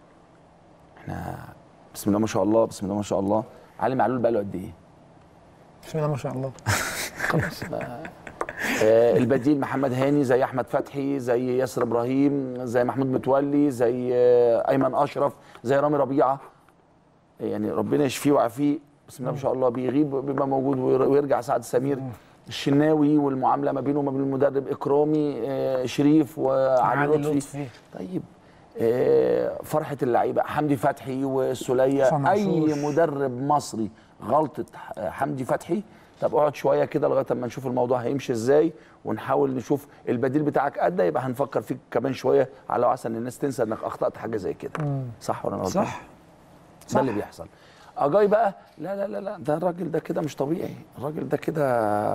Speaker 2: احنا بسم الله ما شاء الله بسم الله ما شاء الله. علي معلول بقى له قد ايه؟
Speaker 1: بسم الله ما شاء الله.
Speaker 2: خلاص آه البديل محمد هاني زي احمد فتحي زي ياسر ابراهيم زي محمود متولي زي آه ايمن اشرف زي رامي ربيعه، يعني ربنا يشفيه ويعافيه بسم الله ما شاء الله. بيغيب بيبقى موجود ويرجع سعد سمير. الشناوي والمعامله ما بينه وما بين المدرب اكرامي آه شريف وعلي لطفي. طيب آه فرحه اللعيبه حمدي فتحي والسوليه. اي مدرب مصري غلطه حمدي فتحي طب اقعد شويه كده لغايه اما نشوف الموضوع هيمشي ازاي، ونحاول نشوف البديل بتاعك ادى، يبقى هنفكر فيك كمان شويه على وعسى ان الناس تنسى انك اخطات حاجه زي كده. صح ولا انا غلطان؟
Speaker 1: صح.
Speaker 2: ده اللي بيحصل. اجاي بقى لا لا لا لا ده الراجل ده كده مش طبيعي، الراجل ده كده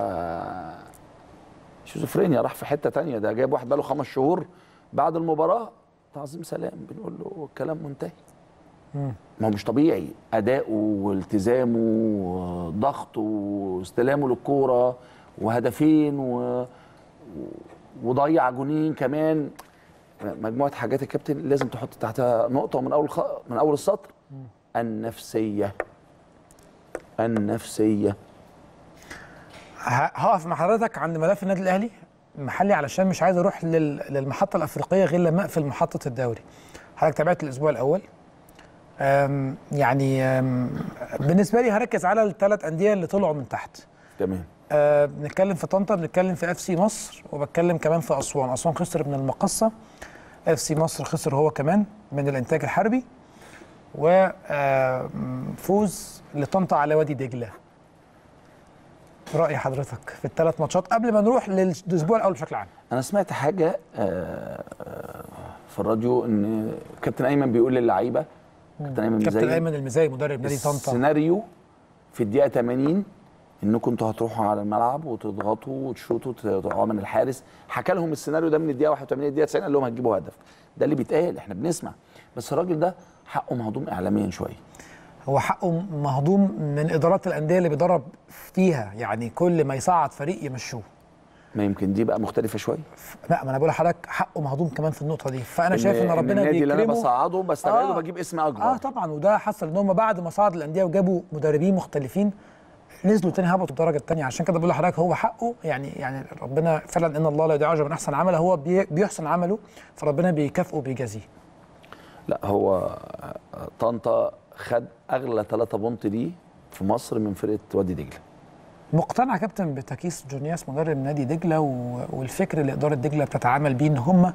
Speaker 2: شيزوفرينيا راح في حته ثانيه. ده جايب واحد بقى له خمس شهور بعد المباراه تعظيم سلام بنقول له الكلام منتهي. ما هو مش طبيعي اداؤه والتزامه وضغطه واستلامه للكوره وهدفين و... وضيع جونين كمان. مجموعه حاجات يا كابتن لازم تحط تحتها نقطه من اول خ... من اول السطر. النفسيه النفسيه
Speaker 1: هقف مع حضرتك عند ملف النادي الاهلي المحلي علشان مش عايز اروح لل... للمحطه الافريقيه غير لما اقفل محطه الدوري. حضرتك تابعت الاسبوع الاول. أم يعني أم بالنسبه لي هركز على الثلاث انديه اللي طلعوا من تحت.
Speaker 2: تمام.
Speaker 1: أه بنتكلم في طنطا، بنتكلم في اف سي مصر، وبتكلم كمان في اسوان. اسوان خسر من المقصه، اف سي مصر خسر هو كمان من الانتاج الحربي، وفوز لطنطا على وادي دجله. رأي حضرتك في الثلاث ماتشات قبل ما نروح للاسبوع الاول بشكل عام؟
Speaker 2: انا سمعت حاجه في الراديو ان كابتن ايمن بيقول للعيبه، كابتن ايمن المزاي
Speaker 1: كابتن ايمن المزاي مدرب نادي طنطا،
Speaker 2: السيناريو في الدقيقه ثمانين انكم انتوا هتروحوا على الملعب وتضغطوا وتشوطوا وتقعوا من الحارس. حكى لهم السيناريو ده من الدقيقه واحد وثمانين للدقيقه تسعين، قال لهم هتجيبوا هدف. ده اللي بيتقال، احنا بنسمع. بس الراجل ده حقه مهضوم اعلاميا شويه.
Speaker 1: هو حقه مهضوم من ادارات الانديه اللي بيدرب فيها، يعني كل ما يصعد فريق يمشوه.
Speaker 2: ما يمكن دي بقى مختلفه شويه.
Speaker 1: لا، ما انا بقول لحضرتك حقه مهضوم كمان في النقطه دي. فانا
Speaker 2: إن
Speaker 1: شايف ان ربنا بيكرمه.
Speaker 2: النادي اللي انا بصعده بستبعده
Speaker 1: آه
Speaker 2: بجيب اسم اكبر.
Speaker 1: اه طبعا. وده حصل ان هم بعد ما صعد الانديه وجابوا مدربين مختلفين نزلوا تاني هبطوا الدرجه الثانيه. عشان كده بقول لحضرتك هو حقه، يعني يعني ربنا فعلا ان الله لا يضيع اجر من احسن عمله. هو بيحسن عمله فربنا بيكافئه وبيجازيه.
Speaker 2: لا هو طنطا خد اغلى ثلاثة بونت دي في مصر من فرقه وادي دجله.
Speaker 1: مقتنع يا كابتن بتكيس جونياس مدرب نادي دجله والفكر اللي اداره دجله بتتعامل بيه، ان هم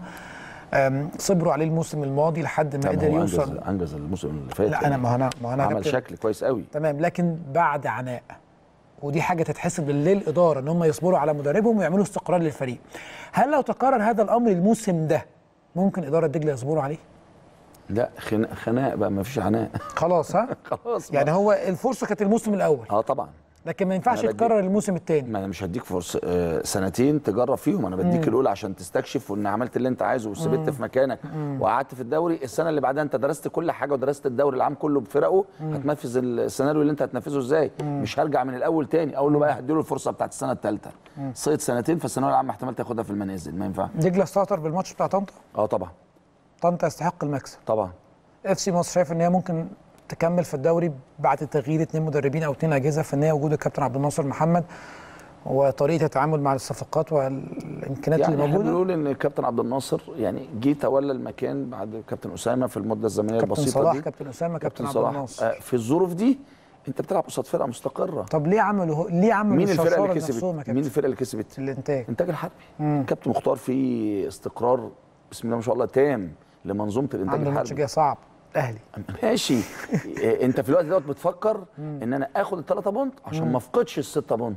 Speaker 1: صبروا عليه الموسم الماضي لحد ما قدر يوصل.
Speaker 2: انجز انجز الموسم اللي فات.
Speaker 1: لا انا ما انا ما انا
Speaker 2: عمل شكل كويس قوي.
Speaker 1: تمام، لكن بعد عناء، ودي حاجه تتحسب للاداره ان هم يصبروا على مدربهم ويعملوا استقرار للفريق. هل لو تكرر هذا الامر الموسم ده ممكن اداره دجله يصبروا عليه؟
Speaker 2: لا خناق بقى، ما فيش عناء.
Speaker 1: خلاص ها؟
Speaker 2: خلاص
Speaker 1: يعني هو الفرصه كانت الموسم الاول.
Speaker 2: اه طبعا.
Speaker 1: لكن ما ينفعش يتكرر الموسم الثاني.
Speaker 2: ما انا مش هديك فرصه آه سنتين تجرب فيهم، انا بديك الاولى عشان تستكشف وان عملت اللي انت عايزه وثبت في مكانك وقعدت في الدوري. السنه اللي بعدها انت درست كل حاجه ودرست الدوري العام كله بفرقه، هتنفذ السيناريو اللي انت هتنفذه ازاي. مم. مش هرجع من الاول تاني اقول له بقى هديله الفرصه بتاعت السنه الثالثه. صيد سنتين فالثانويه العامه احتمال تاخدها في المنازل، ما ينفعش.
Speaker 1: دجله استهتر بالماتش بتاع طنطا؟
Speaker 2: اه طبعا.
Speaker 1: طنطا يستحق المكسب
Speaker 2: طبعا.
Speaker 1: اف سي مصر شايف ان هي ممكن تكمل في الدوري بعد تغيير اثنين مدربين او اثنين اجهزه فنيه، وجود الكابتن عبد الناصر محمد وطريقه التعامل مع الصفقات والامكانيات
Speaker 2: يعني
Speaker 1: اللي موجوده.
Speaker 2: احنا بنقول ان الكابتن عبد الناصر يعني جه تولى المكان بعد كابتن اسامه في المده الزمنيه البسيطه
Speaker 1: كابتن صلاح
Speaker 2: دي.
Speaker 1: كابتن اسامه
Speaker 2: كابتن
Speaker 1: كابتن عبد الناصر.
Speaker 2: آه في الظروف دي انت بتلعب قصاد فرقه مستقره.
Speaker 1: طب ليه عملوا ليه عملوا
Speaker 2: مين الفرقه اللي كسبت؟ مين الفرقه اللي كسبت؟
Speaker 1: الانتاج
Speaker 2: الانتاج الحربي. كابتن مختار فيه استقرار بسم الله ما شاء الله تام لمنظومه الانتاج الحربي.
Speaker 1: عنده ماتش جاي صعب اهلي
Speaker 2: ماشي. انت في الوقت دوت بتفكر ان انا اخد الثلاثه بونت عشان ما افقدش السته بونت.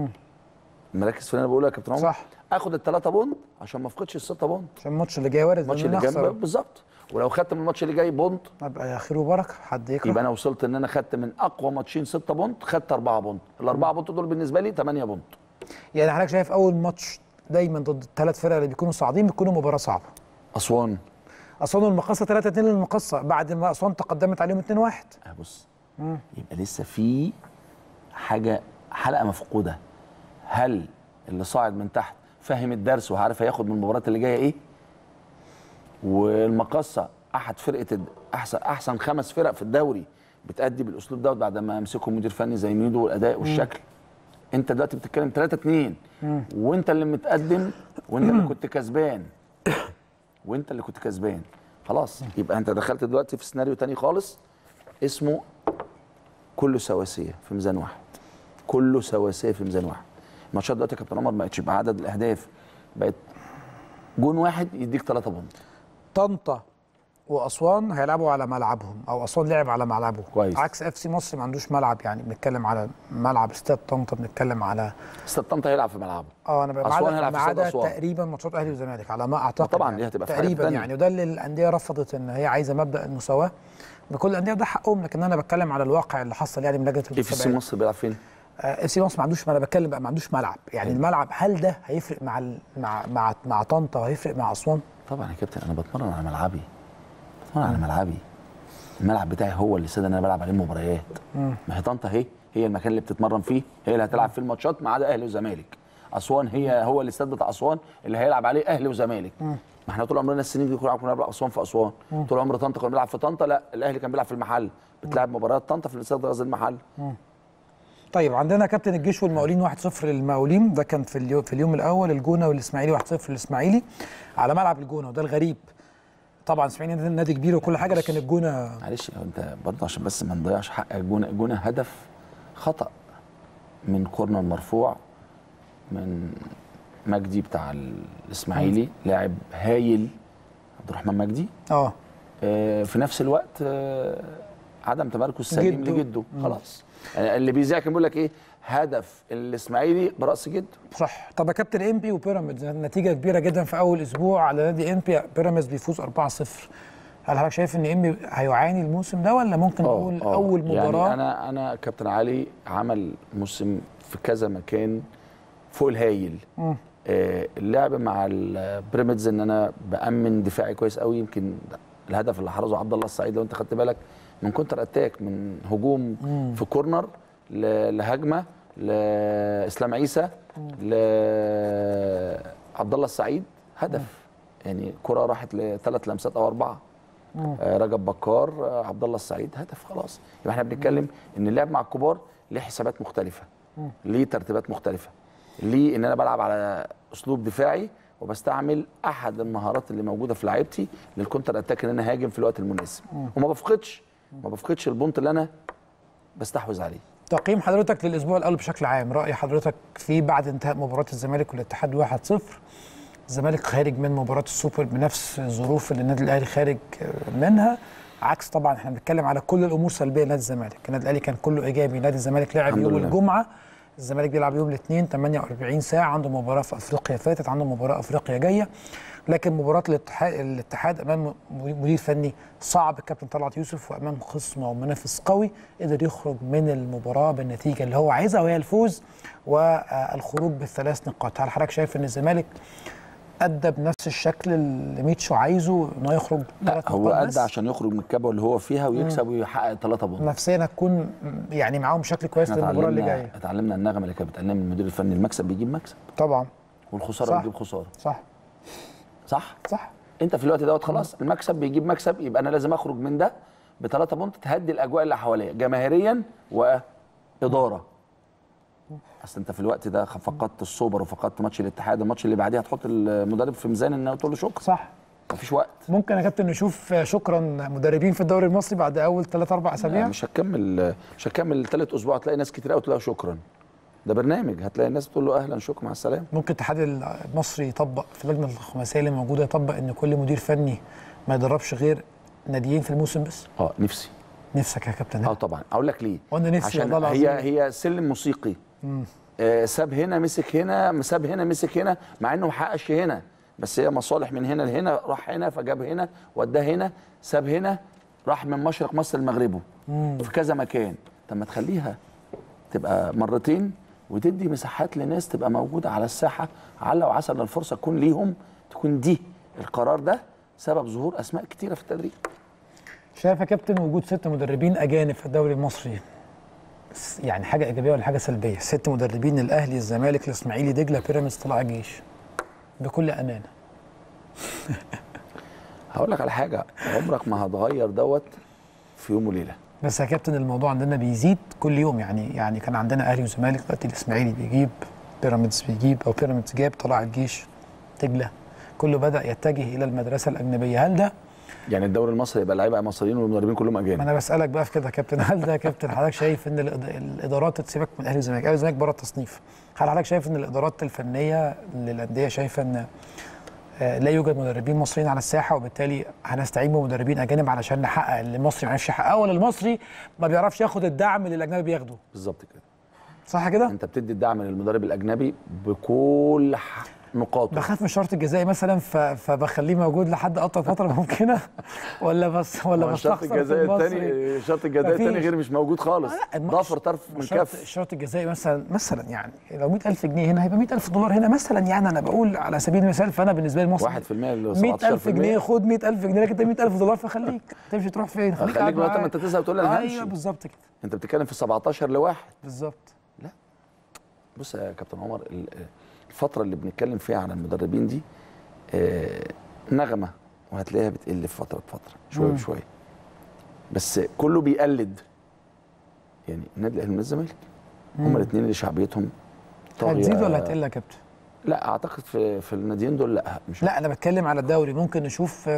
Speaker 2: مركز في اللي انا بقوله يا كابتن عمر.
Speaker 1: صح.
Speaker 2: اخد الثلاثه بونت عشان ما افقدش السته بونت،
Speaker 1: عشان الماتش اللي جاي وارد.
Speaker 2: الماتش اللي جاي بالظبط. ولو خدت من الماتش اللي جاي بونت
Speaker 1: ابقى خير وبركه، حد يكره.
Speaker 2: يبقى انا وصلت ان انا خدت من اقوى ماتشين سته بونت، خدت اربعه بونت. الاربعه بونت دول بالنسبه لي ثمانيه بونت.
Speaker 1: يعني حضرتك شايف اول ماتش دايما ضد الثلاث فرق اللي بيكونوا صاعدين بيكونوا مباراه صعبه.
Speaker 2: اسوان
Speaker 1: اسوان والمقصه ثلاثة اثنين للمقصه بعد ما اسوان تقدمت عليهم اثنين واحد.
Speaker 2: اه بص مم. يبقى لسه في حاجه، حلقه مفقوده. هل اللي صاعد من تحت فاهم الدرس وعارف هياخد من المباريات اللي جايه ايه؟ والمقصه احد فرقه احسن احسن خمس فرق في الدوري بتأدي بالاسلوب دوت بعد ما امسكوا مدير فني زي ميدو والاداء والشكل. مم. انت دلوقتي بتتكلم ثلاثة اثنين وانت اللي متقدم وانت اللي كنت كسبان وانت اللي كنت كسبان خلاص. يبقى انت دخلت دلوقتي في سيناريو تاني خالص اسمه كله سواسيه في ميزان واحد. كله سواسيه في ميزان واحد. الماتشات دلوقتي يا كابتن عمر ما بقتش بعدد الاهداف، بقت جون واحد يديك ثلاثة بونت.
Speaker 1: طنطا واسوان هيلعبوا على ملعبهم، او اسوان لعب على ملعبه
Speaker 2: كويس،
Speaker 1: عكس اف سي مصر ما عندوش ملعب. يعني بنتكلم على ملعب استاد طنطا، بنتكلم على
Speaker 2: استاد طنطا هيلعب في ملعبه.
Speaker 1: اه انا بقى
Speaker 2: اسوان هيلعب في استاد اسوان
Speaker 1: تقريبا ماتشات اهلي وزمالك على ما اعتقد.
Speaker 2: طبعا
Speaker 1: يعني
Speaker 2: دي هتبقى
Speaker 1: تقريبا يعني، وده اللي الانديه رفضت ان هي عايزه مبدا المساواه بكل الانديه وده حقهم. لكن انا بتكلم على الواقع اللي حصل يعني من لجنه
Speaker 2: المسابقات. اف سي مصر بيلعب فين؟
Speaker 1: اف سي مصر ما عندوش، ما انا بتكلم بقى ما عندوش ملعب. يعني هي. الملعب هل ده هيفرق مع ال... مع مع مع طنطا وهيفرق مع اسوان؟
Speaker 2: طبعا يا كابتن انا بتمرن على ملعبي، بتمرن على ملعبي. الملعب بتاعي هو اللي سيد انا بلعب عليه مباريات. ما هي طنطا اهي هي المكان اللي بتتمرن فيه، هي اللي هتلعب فيه الماتشات ما عدا اهلي وزمالك. اسوان هي هو الاستاد بتاع اسوان اللي هيلعب عليه اهلي وزمالك. ما احنا طول عمرنا السنين دي كنا بنلعب اسوان في اسوان. مم. طول عمر طنطا كنا بنلعب في طنطا، لا الاهلي كان بيلعب في المحل، بتلعب مباريات طنطا في الاستاد غزل المحل.
Speaker 1: مم. طيب عندنا كابتن الجيش والمقاولين واحد صفر للمقاولين، ده كان في اليوم في اليوم الاول. الجونه والاسماعيلي واحد صفر للاسماعيلي على ملعب الجونه، وده الغريب. طبعا الاسماعيلي نادي كبير وكل حاجه، لكن الجونه
Speaker 2: معلش انت برضه عشان بس ما نضيعش حق الجونه، الجونه هدف خطا من كورنر مرفوع من مجدي بتاع الاسماعيلي، لاعب هايل عبد الرحمن مجدي.
Speaker 1: اه
Speaker 2: في نفس الوقت آه عدم تمركز سليم لجده. خلاص يعني اللي بيذيع كان بيقول لك ايه، هدف الاسماعيلي براس جده.
Speaker 1: صح. طب يا كابتن انبي وبيراميدز، نتيجه كبيره جدا في اول اسبوع على نادي انبي، بيراميدز بيفوز أربعة صفر. هل حضرتك شايف ان انبي هيعاني الموسم ده، ولا ممكن نقول اول مباراه؟
Speaker 2: يعني انا انا كابتن علي عمل موسم في كذا مكان فوق الهايل. آه اللعب مع البيراميدز ان انا بامن دفاعي كويس قوي. يمكن الهدف اللي حرزه عبد الله السعيد لو انت خدت بالك، من كونتر اتاك، من هجوم مم. في كورنر لهجمه لاسلام عيسى لعبد الله السعيد، هدف. مم. يعني كره راحت لثلاث لمسات او اربعه. آه رجب بكار، آه عبد الله السعيد، هدف. خلاص يبقى احنا بنتكلم ان اللعب مع الكبار ليه حسابات مختلفه، مم. ليه ترتيبات مختلفه، ليه ان انا بلعب على اسلوب دفاعي وبستعمل احد المهارات اللي موجوده في لعيبتي للكونتر اتاك، ان انا هاجم في الوقت المناسب. مم. وما بفقدش ما بفقدش البونت اللي انا بستحوذ عليه.
Speaker 1: تقييم حضرتك للاسبوع الاول بشكل عام، راي حضرتك فيه بعد انتهاء مباراه الزمالك والاتحاد واحد صفر، الزمالك خارج من مباراه السوبر بنفس الظروف اللي النادي الاهلي خارج منها، عكس طبعا احنا بنتكلم على كل الامور سلبيه لنادي الزمالك، النادي الاهلي كان كله ايجابي. نادي الزمالك لعب يوم لله. الجمعه، الزمالك بيلعب يوم الاثنين ثمانية وأربعين ساعه، عنده مباراه في افريقيا فاتت، عنده مباراه افريقيا جايه، لكن مباراه الاتحاد الاتحاد امام مدير فني صعب الكابتن طلعت يوسف، وامام خصم ومنافس قوي، قدر يخرج من المباراه بالنتيجه اللي هو عايزها وهي الفوز والخروج بالثلاث نقاط. هل حضرتك شايف ان الزمالك ادى بنفس الشكل اللي ميتشو عايزه انه يخرج
Speaker 2: ثلاث نقاط؟ هو ادى عشان يخرج من الكبوه اللي هو فيها ويكسب ويحقق ثلاثه بونت.
Speaker 1: نفسيا هتكون يعني معاهم بشكل كويس للمباراه اللي جايه.
Speaker 2: اتعلمنا النغمه اللي كانت بتعلمنا من المدير الفني، المكسب بيجيب مكسب
Speaker 1: طبعا،
Speaker 2: والخساره بتجيب خساره.
Speaker 1: صح
Speaker 2: صح
Speaker 1: صح.
Speaker 2: انت في الوقت دوت خلاص المكسب بيجيب مكسب، يبقى انا لازم اخرج من ده بثلاثه بونت تهدي الاجواء اللي حواليا جماهيريا واداره. اصل انت في الوقت ده فقدت السوبر وفقدت ماتش الاتحاد، الماتش اللي بعديه هتحط المدرب في ميزان انه تقول له شكرا.
Speaker 1: صح.
Speaker 2: مفيش وقت.
Speaker 1: ممكن يا كابتن نشوف شكرا مدربين في الدوري المصري بعد اول ثلاث اربع اسابيع؟
Speaker 2: مش هتكمل مش هتكمل ثلاث اسبوع هتلاقي ناس كتير قوي تقول لها شكرا. ده برنامج هتلاقي الناس بتقول له اهلا شكرا مع السلامه.
Speaker 1: ممكن الاتحاد المصري يطبق في اللجنه الخماسيه اللي موجوده، يطبق ان كل مدير فني ما يدربش غير ناديين في الموسم بس؟
Speaker 2: اه نفسي.
Speaker 1: نفسك يا كابتن؟
Speaker 2: اه طبعا. اقول لك ليه؟
Speaker 1: وانا نفسي
Speaker 2: عشان
Speaker 1: والله العظيم.
Speaker 2: هي هي سلم موسيقي. امم آه ساب هنا مسك هنا، ساب هنا مسك هنا، مع انه ما حققش هنا، بس هي مصالح من هنا لهنا، راح هنا فجاب هنا وداه هنا، ساب هنا، راح من مشرق مصر لمغربه في كذا مكان. طب ما تخليها تبقى مرتين وتدي مساحات لناس تبقى موجوده على الساحه، على وعسى ان الفرصه تكون ليهم، تكون دي القرار ده سبب ظهور اسماء كتيره في التدريب.
Speaker 1: شايف يا كابتن وجود ست مدربين اجانب في الدوري المصري يعني حاجه ايجابيه ولا حاجه سلبيه؟ ست مدربين، الاهلي، الزمالك، الاسماعيلي، دجله، بيراميدز، طلائع الجيش، بكل امانه.
Speaker 2: هقول لك على حاجه، عمرك ما هتغير دوت في يوم وليله.
Speaker 1: بس يا كابتن الموضوع عندنا بيزيد كل يوم، يعني يعني كان عندنا اهلي وزمالك، دلوقتي الاسماعيلي بيجيب، بيراميدز بيجيب او بيراميدز جاب، طلائع الجيش، دجله، كله بدا يتجه الى المدرسه الاجنبيه. هل ده
Speaker 2: يعني الدوري المصري يبقى لعيبه مصريين والمدربين كلهم اجانب؟
Speaker 1: ما انا بسالك بقى في كده يا كابتن، هل ده يا كابتن حضرتك شايف ان الادارات تسيبك من الاهلي والزمالك، الاهلي والزمالك بره التصنيف، هل حضرتك شايف ان الادارات الفنيه للانديه شايفه ان لا يوجد مدربين مصريين على الساحه وبالتالي هنستعين بمدربين اجانب علشان نحقق اللي المصري ما عرفش يحققه، ولا المصري ما بيعرفش ياخد الدعم اللي الاجنبي بياخده؟
Speaker 2: بالظبط كده.
Speaker 1: صح كده؟
Speaker 2: انت بتدي الدعم للمدرب الاجنبي بكل نقاطه.
Speaker 1: بخاف من الشرط الجزائي مثلا فبخليه موجود لحد اطول فتره ممكنه، ولا بس ولا
Speaker 2: الشرط الجزائي الثاني الشرط الجزائي الثاني غير مش موجود خالص، ضافر طرف من كف.
Speaker 1: الشرط الجزائي مثلا مثلا يعني لو مئة ألف جنيه هنا هيبقى مئة ألف دولار هنا مثلا، يعني انا بقول على سبيل المثال، فانا بالنسبه لي مصر
Speaker 2: واحد في المية
Speaker 1: مئة ألف جنيه، خد مئة ألف جنيه، لكن انت مئة ألف دولار فخليك تمشي تروح فين؟
Speaker 2: خليك خليك بقى انت تزهق وتقول انا همشي.
Speaker 1: ايوه بالظبط كده.
Speaker 2: انت بتتكلم في سبعتاشر لواحد
Speaker 1: بالظبط.
Speaker 2: لا بص يا كابتن عمر، الفتره اللي بنتكلم فيها عن المدربين دي آه نغمه، وهتلاقيها بتقل في فتره بفتره شويه بشويه، بس كله بيقلد. يعني النادي الاهلي والنادي الزمالك هما الاثنين اللي شعبيتهم طاغيه.
Speaker 1: هتزيد ولا هتقل يا كابتن؟
Speaker 2: لا اعتقد في في الناديين دول لا مش
Speaker 1: لا انا بتكلم على الدوري. ممكن نشوف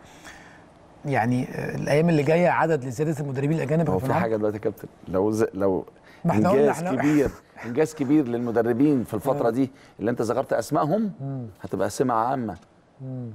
Speaker 1: يعني الايام اللي جايه عدد لزياده المدربين الاجانب.
Speaker 2: هو في حاجه دلوقتي يا كابتن، لو ز... لو
Speaker 1: انجاز
Speaker 2: احنا... كبير انجاز كبير للمدربين في الفتره دي اللي انت ذكرت اسمائهم هتبقى سمعه عامه. مم.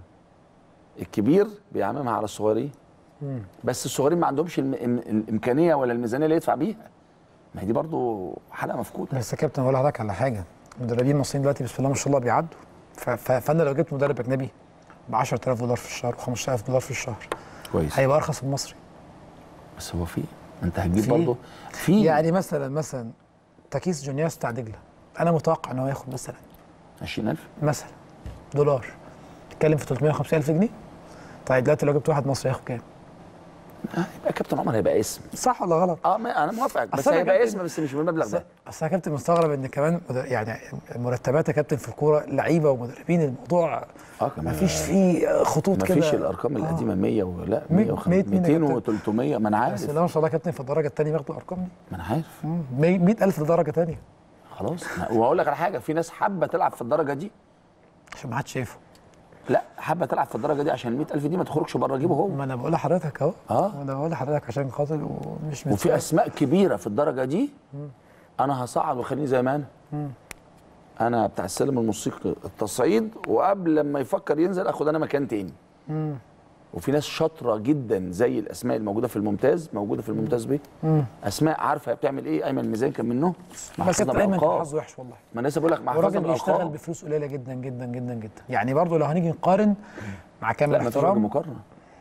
Speaker 2: الكبير بيعممها على الصغيرين، بس الصغيرين ما عندهمش الم... الامكانيه ولا الميزانيه اللي يدفع بيها. ما هي دي برضو حلقه مفقوده.
Speaker 1: بس يا كابتن اقول لحضرتك على حاجه، المدربين المصريين دلوقتي بسم الله ما شاء الله بيعدوا. ف... ف... فانا لو جبت مدرب اجنبي ب عشرة آلاف دولار في الشهر و خمستاشر ألف دولار في الشهر
Speaker 2: كويس
Speaker 1: هيبقى ارخص من المصري.
Speaker 2: بس هو في انت هتجيب برضه في
Speaker 1: يعني مثلا مثلا تكيس جونياس بتاع دجله انا متوقع ان هو ياخد مثلا
Speaker 2: عشرين ألف
Speaker 1: مثلا دولار. تتكلم في ثلاثمائة وخمسين ألف جنيه. طيب دلوقتي لو جبت واحد مصري ياخد كام؟
Speaker 2: آه يبقى كابتن عمر هيبقى اسم.
Speaker 1: صح ولا غلط؟
Speaker 2: اه انا موافقك، بس هيبقى اسم بس مش بالمبلغ ده.
Speaker 1: اصل يا كابتن مستغرب ان كمان يعني مرتبات يا كابتن في الكوره لعيبه ومدربين الموضوع
Speaker 2: اه كمان
Speaker 1: مفيش فيه خطوط كده.
Speaker 2: مفيش الارقام القديمه مية ولا مية وخمسين ميتين وتلتمية. ما انا عارف
Speaker 1: بس لو ما شاء الله كابتن في الدرجه الثانيه بياخدوا الارقام دي.
Speaker 2: ما انا عارف
Speaker 1: مية ألف لدرجه ثانيه.
Speaker 2: خلاص وهقول لك على حاجه، في ناس حابه تلعب في الدرجه دي
Speaker 1: عشان ما حدش شايفه. لا
Speaker 2: حابه تلعب في الدرجه دي عشان ال مية ألف دي ما تخرجش بره جيبه هو.
Speaker 1: ما انا بقول لحضرتك اهو.
Speaker 2: اه
Speaker 1: انا بقول لحضرتك عشان خاطر ومش
Speaker 2: وفي اسماء كبيره في الدرجه دي. مم. انا هصعد وخليني زي ما انا. مم. انا بتاع السلم الموسيقي التصعيد، وقبل لما يفكر ينزل اخد انا مكان تاني. مم. وفي ناس شاطره جدا زي الاسماء الموجوده في الممتاز موجوده في الممتاز بيه. اسماء عارفه هي بتعمل ايه. ايمن ميزان كان منهم.
Speaker 1: بس ايمن كان حظه وحش والله.
Speaker 2: ما انا لسه بقول لك مع
Speaker 1: الراجل بيشتغل بفلوس قليله جدا جدا جدا جدا. يعني برضه لو هنيجي نقارن مع كامل الاحترام.
Speaker 2: لا مقارنه.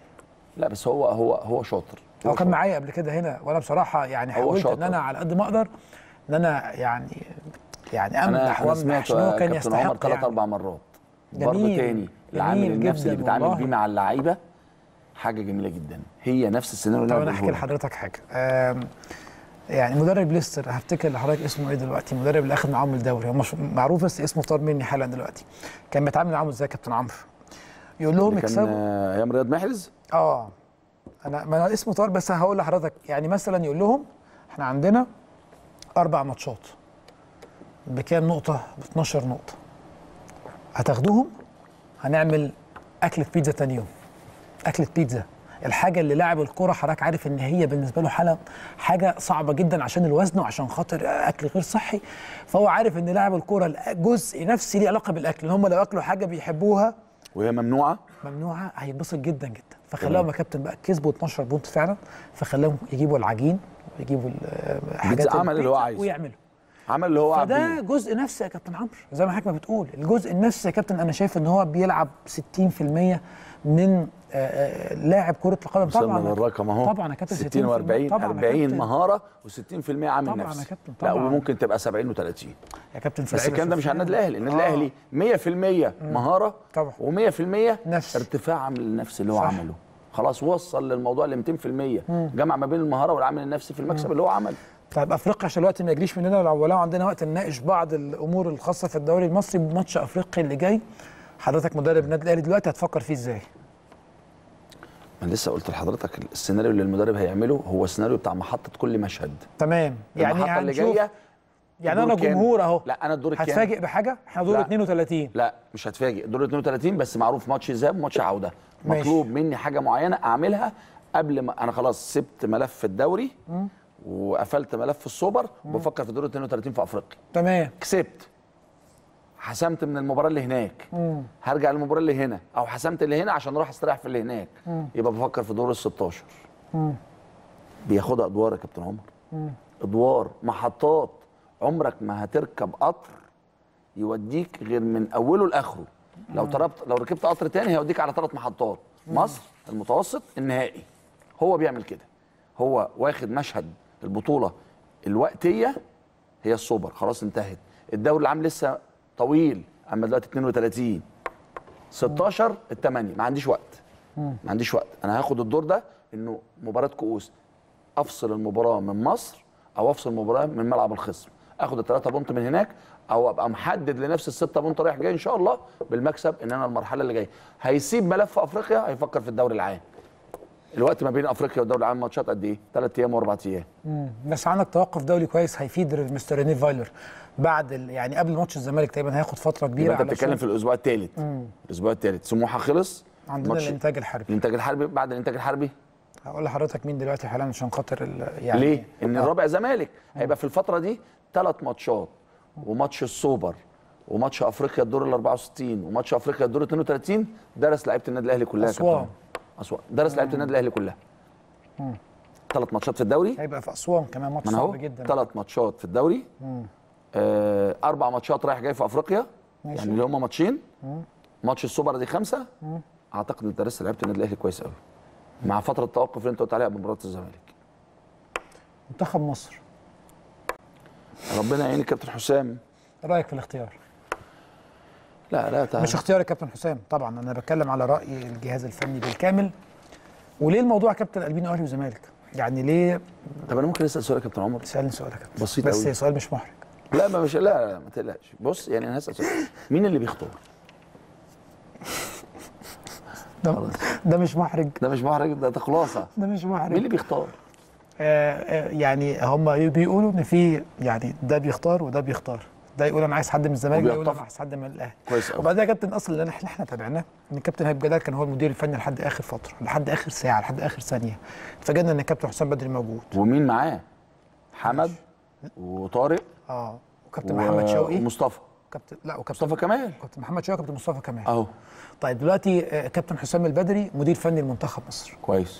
Speaker 2: لا بس هو هو هو شاطر.
Speaker 1: هو, هو كان معايا قبل كده هنا، وانا بصراحه يعني حاولت ان انا على قد ما اقدر ان انا يعني يعني امدح وامدح عشان هو كان يستحق
Speaker 2: عمر ثلاث
Speaker 1: يعني.
Speaker 2: اربع مرات. برضه تاني العامل النفسي اللي بيتعامل بيه مع اللعيبه حاجه جميله جدا. هي نفس السيناريو اللي
Speaker 1: انا طب انا احكي لحضرتك حاجه. يعني مدرب ليستر هفتكر لحضرتك اسمه ايه دلوقتي، المدرب اللي اخذ معاهم الدوري، هو مش معروف بس اسمه طار مني حالا دلوقتي. كان بيتعامل معاهم ازاي كابتن عمرو؟ يقول لهم اكسبوا.
Speaker 2: كان ايام رياض محرز.
Speaker 1: اه انا ما انا اسمه طار بس هقول لحضرتك. يعني مثلا يقول لهم احنا عندنا اربع ماتشات بكام نقطه؟ ب اتناشر نقطه. هتاخدوهم هنعمل اكله بيتزا تاني يوم. اكله بيتزا، الحاجه اللي لاعب الكوره حضرتك عارف ان هي بالنسبه له حاله حاجه صعبه جدا عشان الوزن وعشان خاطر اكل غير صحي. فهو عارف ان لاعب الكوره جزء نفسي ليه علاقه بالاكل، ان هم لو اكلوا حاجه بيحبوها
Speaker 2: وهي ممنوعه
Speaker 1: ممنوعه هيتبسط جدا جدا. فخلاهم يا كابتن بقى كسبوا اتناشر بونت فعلا. فخلاهم يجيبوا العجين ويجيبوا الحاجات
Speaker 2: عمل اللي هو عايزه
Speaker 1: ويعملوا
Speaker 2: عمل اللي هو عايزه.
Speaker 1: فده جزء نفسي يا كابتن عمرو زي ما حضرتك ما بتقول. الجزء النفسي يا كابتن انا شايف ان هو بيلعب ستين في المية من آآ لاعب كرة القدم. طبعا
Speaker 2: الرقم اهو
Speaker 1: طبعا يا كابتن
Speaker 2: ستين واربعين أربعين مهارة وستين في المية عامل
Speaker 1: طبعا
Speaker 2: نفسي.
Speaker 1: يا كابتن طبعا.
Speaker 2: لا وممكن تبقى سبعين وتلاتين
Speaker 1: يا كابتن. في
Speaker 2: بس الكلام ده مش على النادي الاهلي. النادي
Speaker 1: آه.
Speaker 2: الاهلي مية في المية مهارة
Speaker 1: طبعا
Speaker 2: ومية في المية
Speaker 1: نفس
Speaker 2: ارتفاع عامل النفسي اللي هو
Speaker 1: صح.
Speaker 2: عمله. خلاص وصل للموضوع ل ميتين في المية جمع ما بين المهارة والعامل النفسي في المكسب اللي هو عمله.
Speaker 1: طيب افريقيا عشان الوقت ما يجريش مننا، ولو عندنا وقت نناقش بعض الامور الخاصه في الدوري المصري بماتش افريقيا اللي جاي. حضرتك مدرب النادي الاهلي دلوقتي هتفكر فيه ازاي؟
Speaker 2: ما لسه قلت لحضرتك السيناريو اللي المدرب هيعمله هو السيناريو بتاع محطه كل مشهد.
Speaker 1: تمام. يعني
Speaker 2: المحطه اللي جايه
Speaker 1: يعني انا جمهور اهو.
Speaker 2: لا انا الدور الكام
Speaker 1: هتفاجئ بحاجه؟ احنا دور اتنين وتلاتين.
Speaker 2: لا مش هتفاجئ. دور اتنين وتلاتين بس معروف ماتش ذهاب وماتش عوده. مطلوب مني حاجه معينه اعملها قبل ما انا خلاص سبت ملف الدوري م. وقفلت ملف السوبر وبفكر في دور اتنين وتلاتين في افريقيا.
Speaker 1: تمام.
Speaker 2: كسبت حسمت من المباراه اللي هناك. مم. هرجع للمباراه اللي هنا او حسمت اللي هنا عشان اروح استريح في اللي هناك. مم. يبقى بفكر في دور ال ستاشر. مم. بياخدها ادوار يا كابتن عمر. مم. ادوار محطات. عمرك ما هتركب قطر يوديك غير من اوله لاخره. لو طلبت لو ركبت قطر تاني هيوديك على ثلاث محطات. مم. مصر المتوسط النهائي. هو بيعمل كده. هو واخد مشهد البطوله الوقتيه هي السوبر خلاص انتهت. الدوري العام لسه طويل. اما دلوقتي اتنين وتلاتين ستاشر الثمانية ما عنديش وقت. ما عنديش وقت. انا هاخد الدور ده انه مباراه كؤوس افصل المباراه من مصر او افصل المباراه من ملعب الخصم. اخد الثلاثه بونت من هناك، او ابقى محدد لنفسي السته بونت رايح جاي ان شاء الله بالمكسب، ان انا المرحله اللي جايه هيسيب ملف افريقيا، هيفكر في الدوري العام. الوقت ما بين افريقيا والدوري العام ماتشات قد ايه؟ ثلاث ايام واربع ايام.
Speaker 1: امم بس عندك توقف دولي كويس هيفيد مستر ريني فايلر بعد ال... يعني قبل ماتش الزمالك تقريبا هياخد فتره كبيره.
Speaker 2: يبقى انت بتتكلم في الاسبوع الثالث. الاسبوع الثالث سموحه خلص،
Speaker 1: عندنا الانتاج الحربي.
Speaker 2: الانتاج الحربي بعد الانتاج الحربي
Speaker 1: هقول لحضرتك مين دلوقتي حالا عشان خاطر ال... يعني
Speaker 2: ليه؟ ان الرابع زمالك هيبقى في الفتره دي ثلاث ماتشات، وماتش السوبر وماتش افريقيا الدور ال اربعه وستين وماتش افريقيا الدور اتنين وتلاتين. درس لعيبه النادي الاهلي كلها.
Speaker 1: اسوان
Speaker 2: اسوان درس لعيبه النادي الاهلي كلها. ثلاث ماتشات في الدوري،
Speaker 1: هيبقى في اسوان كمان ماتش صعب جدا.
Speaker 2: ثلاث ماتشات في الدوري، آه اربع ماتشات رايح جاي في افريقيا، ماشي. يعني اللي هم ماتشين، مم. ماتش السوبر دي خمسه. مم. اعتقد ان درس لعيبه النادي الاهلي كويس قوي مع فتره التوقف اللي انت قلت عليها بمباراه الزمالك.
Speaker 1: منتخب مصر
Speaker 2: ربنا يعين الكابتن حسام.
Speaker 1: رايك في الاختيار؟
Speaker 2: لا لا تعال.
Speaker 1: مش اختيار الكابتن حسام طبعا، انا بتكلم على راي الجهاز الفني بالكامل. وليه الموضوع كابتن قلبين اهلي وزمالك؟ يعني ليه؟
Speaker 2: طب انا ممكن اسال سؤال يا كابتن عمر؟
Speaker 1: اسالني سؤال يا كابتن.
Speaker 2: بسيط
Speaker 1: بس
Speaker 2: قوي.
Speaker 1: سؤال مش محرج.
Speaker 2: لا ما مش لا, لا ما تقلقش. بص يعني انا هسال سؤال، مين اللي بيختار؟
Speaker 1: ده, ده مش محرج.
Speaker 2: ده مش محرج، ده, ده خلاصه.
Speaker 1: ده مش محرج.
Speaker 2: مين اللي بيختار؟
Speaker 1: آه آه يعني هم بيقولوا ان في يعني ده بيختار وده بيختار، ده يقول انا عايز حد من الزمالك، ده يقول انا عايز حد من الاهلي.
Speaker 2: كويس قوي.
Speaker 1: وبعدين يا كابتن اصلا اللي احنا تابعناه ان الكابتن هيب جلال كان هو المدير الفني لحد اخر فتره، لحد اخر ساعه، لحد اخر ثانيه. اتفاجئنا ان الكابتن حسام بدري موجود.
Speaker 2: ومين معاه؟ حمد وطارق
Speaker 1: اه وكابتن و... محمد شوقي
Speaker 2: ومصطفى.
Speaker 1: كابتن لا وكابتن
Speaker 2: مصطفى كمال.
Speaker 1: كابتن محمد شوقي وكابتن مصطفى كمال.
Speaker 2: اهو.
Speaker 1: طيب دلوقتي كابتن حسام البدري مدير فني لمنتخب مصر.
Speaker 2: كويس.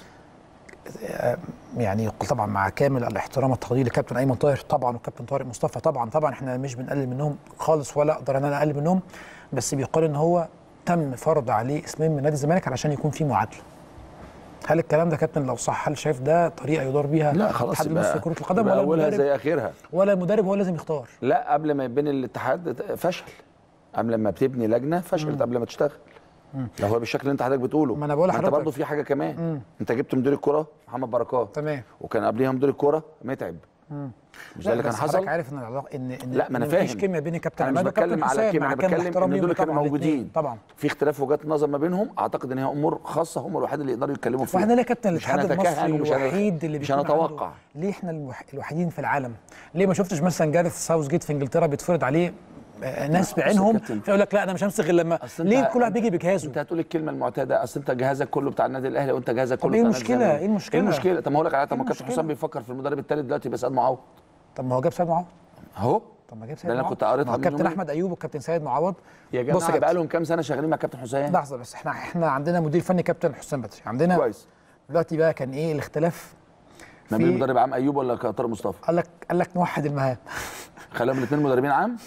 Speaker 1: يعني طبعا مع كامل الاحترام والتقدير لكابتن ايمن طاهر طبعا وكابتن طارق مصطفى طبعا طبعا احنا مش بنقلل منهم خالص ولا اقدر ان انا اقلل منهم، بس بيقال ان هو تم فرض عليه اسمين من نادي الزمالك علشان يكون في معادله. هل الكلام ده كابتن لو صح هل شايف ده طريقه يدار بيها
Speaker 2: لا خلاص
Speaker 1: اتحاد مصر كره القدم ولا
Speaker 2: اولها زي اخرها؟
Speaker 1: ولا المدرب هو لازم يختار؟
Speaker 2: لا قبل ما يبني الاتحاد فشل، قبل ما بتبني لجنه فشلت قبل ما تشتغل. مم. لو هو بالشكل اللي انت حضرتك بتقوله.
Speaker 1: ما انا بقول لحضرتك
Speaker 2: انت برضه في حاجه كمان. مم. انت جبت مدير الكره محمد بركات.
Speaker 1: تمام.
Speaker 2: وكان قبليها مدير الكره متعب. مم. مش ده اللي كان حصل؟
Speaker 1: حضرتك عارف ان العلاقه ان ان
Speaker 2: لا ما انا فاهم.
Speaker 1: مفيش كيمياء بين الكابتن
Speaker 2: عماد
Speaker 1: والكابتن حسام.
Speaker 2: انا بتكلم على كيمياء، انا بتكلم ان دول كانوا موجودين
Speaker 1: طبعا.
Speaker 2: في اختلاف وجهات نظر ما بينهم، اعتقد ان هي امور خاصه هم الوحيد اللي يقدروا يتكلموا فيها.
Speaker 1: واحنا ليه كابتن الاتحاد المصري الوحيد اللي
Speaker 2: مش هنتوقع
Speaker 1: ليه احنا الوحيدين في العالم؟ ليه ما شفتش مثلا جاريث ساوث جيت في انجلترا بيتفرض عليه ناس بعينهم فيقول لك لا انا مش همسك غير لما ليه كل واحد بيجي بجهازه؟
Speaker 2: انت هتقول الكلمه المعتاده اصل انت جهازك كله بتاع النادي الاهلي وانت جهازك كله
Speaker 1: بتاع النادي الزمالك. ايه المشكله؟ ايه المشكله؟
Speaker 2: ايه المشكله؟ طب ما هقول لك على طب ما كابتن حسام بيفكر في المدرب الثالث دلوقتي يبقى سيد معوض.
Speaker 1: طب ما هو جاب سيد معوض
Speaker 2: اهو.
Speaker 1: طب ما جاب سيد معوض.
Speaker 2: انا كنت قريتها من
Speaker 1: كابتن احمد ايوب والكابتن سيد معوض
Speaker 2: يا جماعه بقى لهم كام سنه شغالين مع كابتن حسام.
Speaker 1: لحظه بس احنا احنا عندنا مدير فني كابتن حسام بدري عندنا
Speaker 2: كويس.
Speaker 1: دلوقتي بقى كان ايه الاختلاف؟
Speaker 2: ما بين مدرب عام ايوب ولا طارق مصطفى؟
Speaker 1: قال لك قال لك نوحد المهام
Speaker 2: خلاهم الاثنين مدربين عام.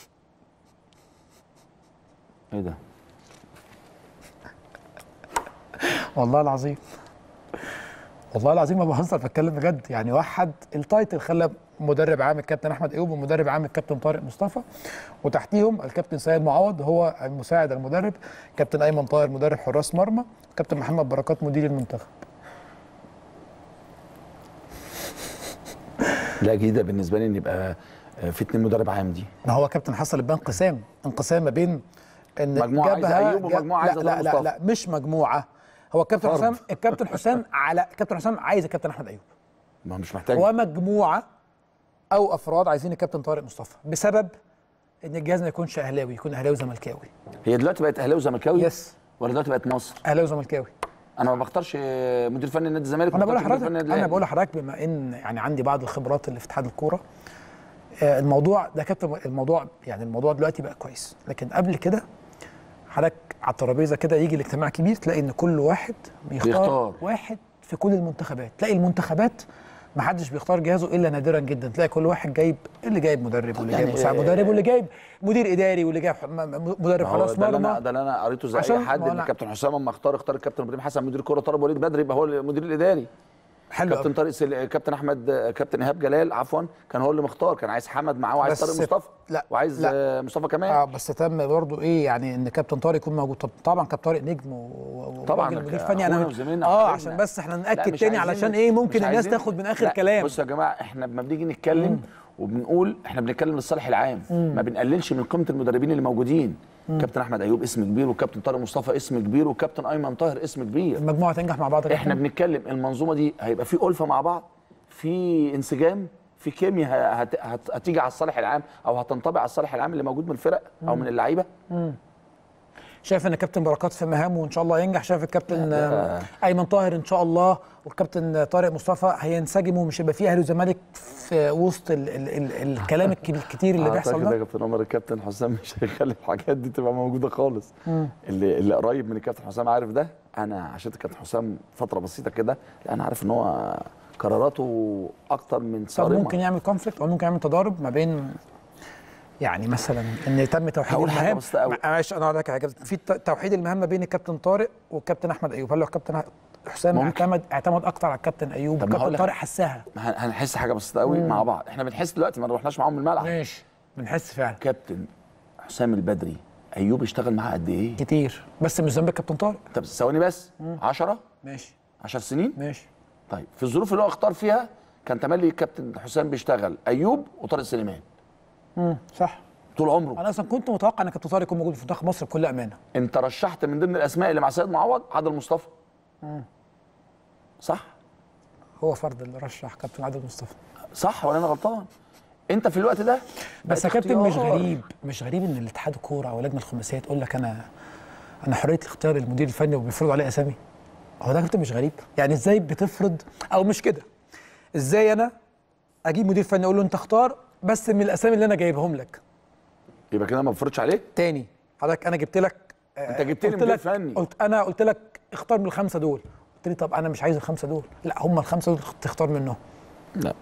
Speaker 2: ايه ده؟
Speaker 1: والله العظيم والله العظيم ما بهزر بتكلم بجد، يعني وحد التايتل خلى مدرب عام الكابتن احمد ايوب ومدرب عام الكابتن طارق مصطفى، وتحتيهم الكابتن سيد معوض هو المساعد المدرب، كابتن ايمن طاهر مدرب حراس مرمى، كابتن محمد بركات مدير المنتخب.
Speaker 2: لا جديده بالنسبه لي ان يبقى في اتنين مدرب عام دي.
Speaker 1: ما هو كابتن حصل يبقى انقسام انقسام ما بين ان
Speaker 2: مجموعه عايزه ايوب ومجموعه عايزه
Speaker 1: لا لا, لا لا مش مجموعه. هو الكابتن حسام الكابتن حسام على الكابتن حسام عايز الكابتن احمد ايوب.
Speaker 2: ما مش محتاج.
Speaker 1: هو مجموعه او افراد عايزين الكابتن طارق مصطفى بسبب ان الجهاز ما يكونش اهلاوي، يكون اهلاوي زملكاوي.
Speaker 2: هي دلوقتي بقت اهلاوي وزملكاوي؟
Speaker 1: يس.
Speaker 2: ولا دلوقتي بقت مصر؟
Speaker 1: اهلاوي وزملكاوي.
Speaker 2: انا ما بختارش مدير فني نادي الزمالك.
Speaker 1: انا بقول لحضرتك انا بقول لحضرتك بما ان يعني عندي بعض الخبرات اللي في اتحاد الكوره، الموضوع ده كابتن الموضوع يعني الموضوع دلوقتي بقى كويس، لكن قبل كده حضرتك على الترابيزه كده يجي الاجتماع كبير تلاقي ان كل واحد بيختار, بيختار واحد في كل المنتخبات، تلاقي المنتخبات ما حدش بيختار جهازه الا نادرا جدا، تلاقي كل واحد جايب اللي جايب مدرب واللي يعني جايب مساعد مدرب واللي جايب مدير اداري واللي جايب مدرب حراس مرمى.
Speaker 2: ده اللي انا قريته زي اي حد ان كابتن حسام اما اختار اختار الكابتن ابراهيم حسن مدير الكوره، طلب وليد بدري يبقى هو المدير الاداري.
Speaker 1: حلو
Speaker 2: كابتن طارق سل... كابتن احمد كابتن ايهاب جلال عفوا كان هو اللي مختار، كان عايز حمد معاه وعايز طارق مصطفى
Speaker 1: لا
Speaker 2: وعايز لا. مصطفى كمان.
Speaker 1: اه بس تم برضه ايه يعني ان كابتن طارق يكون موجود. طب طبعا كابتن طارق نجم و...
Speaker 2: طبعا
Speaker 1: مدير فني انا اه عشان بس احنا ناكد تاني علشان ايه ممكن الناس تاخد من اخر كلام.
Speaker 2: بصوا يا جماعه احنا لما بنيجي نتكلم وبنقول احنا بنتكلم للصالح العام، ما بنقللش من قيمه المدربين اللي موجودين. مم. كابتن احمد ايوب اسم كبير، وكابتن طارق مصطفى اسم كبير، وكابتن ايمن طاهر اسم كبير.
Speaker 1: المجموعه تنجح مع بعض.
Speaker 2: احنا بنتكلم المنظومه دي هيبقى في ألفة مع بعض، في انسجام، في كيمياء هت... هت... هتيجي على الصالح العام او هتنطبق على الصالح العام اللي موجود من الفرق او من اللعيبه.
Speaker 1: شايف ان الكابتن بركات في مهامه وان شاء الله ينجح. شايف الكابتن ايمن طاهر ان شاء الله والكابتن طارق مصطفى هينسجموا، مش هيبقى فيه اهلي وزمالك في وسط ال ال ال الكلام الكتير اللي بيحصل ده.
Speaker 2: اعتقد يا كابتن عمر الكابتن حسام مش هيخلي الحاجات دي تبقى موجوده خالص. اللي اللي قريب من الكابتن حسام عارف ده. انا عشان الكابتن حسام فتره بسيطه كده، لا انا عارف ان هو قراراته اكتر من صارمه.
Speaker 1: ممكن يعمل كونفليكت او ممكن يعمل تضارب ما بين، يعني مثلا ان تم توحيد المهام. معلش انا اقول لك حاجه، في توحيد المهام ما بين الكابتن طارق والكابتن احمد ايوب. هل لو الكابتن حسام اعتمد اعتمد اكتر على الكابتن ايوب والكابتن طارق حسها؟
Speaker 2: هنحس حاجه بسيطه قوي مع بعض. احنا بنحس دلوقتي ما رحناش معاهم الملعب.
Speaker 1: ماشي بنحس فعلا.
Speaker 2: كابتن حسام البدري ايوب اشتغل معاه قد ايه؟
Speaker 1: كتير، بس مش ذنب الكابتن طارق.
Speaker 2: طب ثواني بس. عشرة
Speaker 1: ماشي
Speaker 2: عشر سنين
Speaker 1: ماشي.
Speaker 2: طيب في الظروف اللي هو اختار فيها كان تملي الكابتن حسام بيشتغل ايوب وطارق سليمان.
Speaker 1: امم صح
Speaker 2: طول عمره.
Speaker 1: انا اصلا كنت متوقع ان كابتن طارق يكون موجود في منتخب مصر بكل امانه.
Speaker 2: انت رشحت من ضمن الاسماء اللي مع سيد معوض عادل مصطفى. امم صح؟
Speaker 1: هو فرد اللي رشح كابتن عادل مصطفى.
Speaker 2: صح ولا انا غلطان؟ انت في الوقت ده
Speaker 1: بس يا كابتن مش غريب مش غريب ان الاتحاد الكوره او اللجنه الخماسيه تقول لك انا انا حريه الاختيار المدير الفني وبيفرضوا عليه اسامي؟ هو ده كابتن مش غريب؟ يعني ازاي بتفرض او مش كده؟ ازاي انا اجيب مدير فني اقول له انت اختار بس من الاسامي اللي انا جايبهم لك؟
Speaker 2: يبقى كده ما بفرضش عليك
Speaker 1: تاني. حضرتك انا جبت لك
Speaker 2: انت جبت لي مدير فني،
Speaker 1: قلت انا قلت لك اختار من الخمسه دول، قلت لي طب انا مش عايز الخمسه دول. لا هم الخمسه دول تختار منهم.
Speaker 2: لا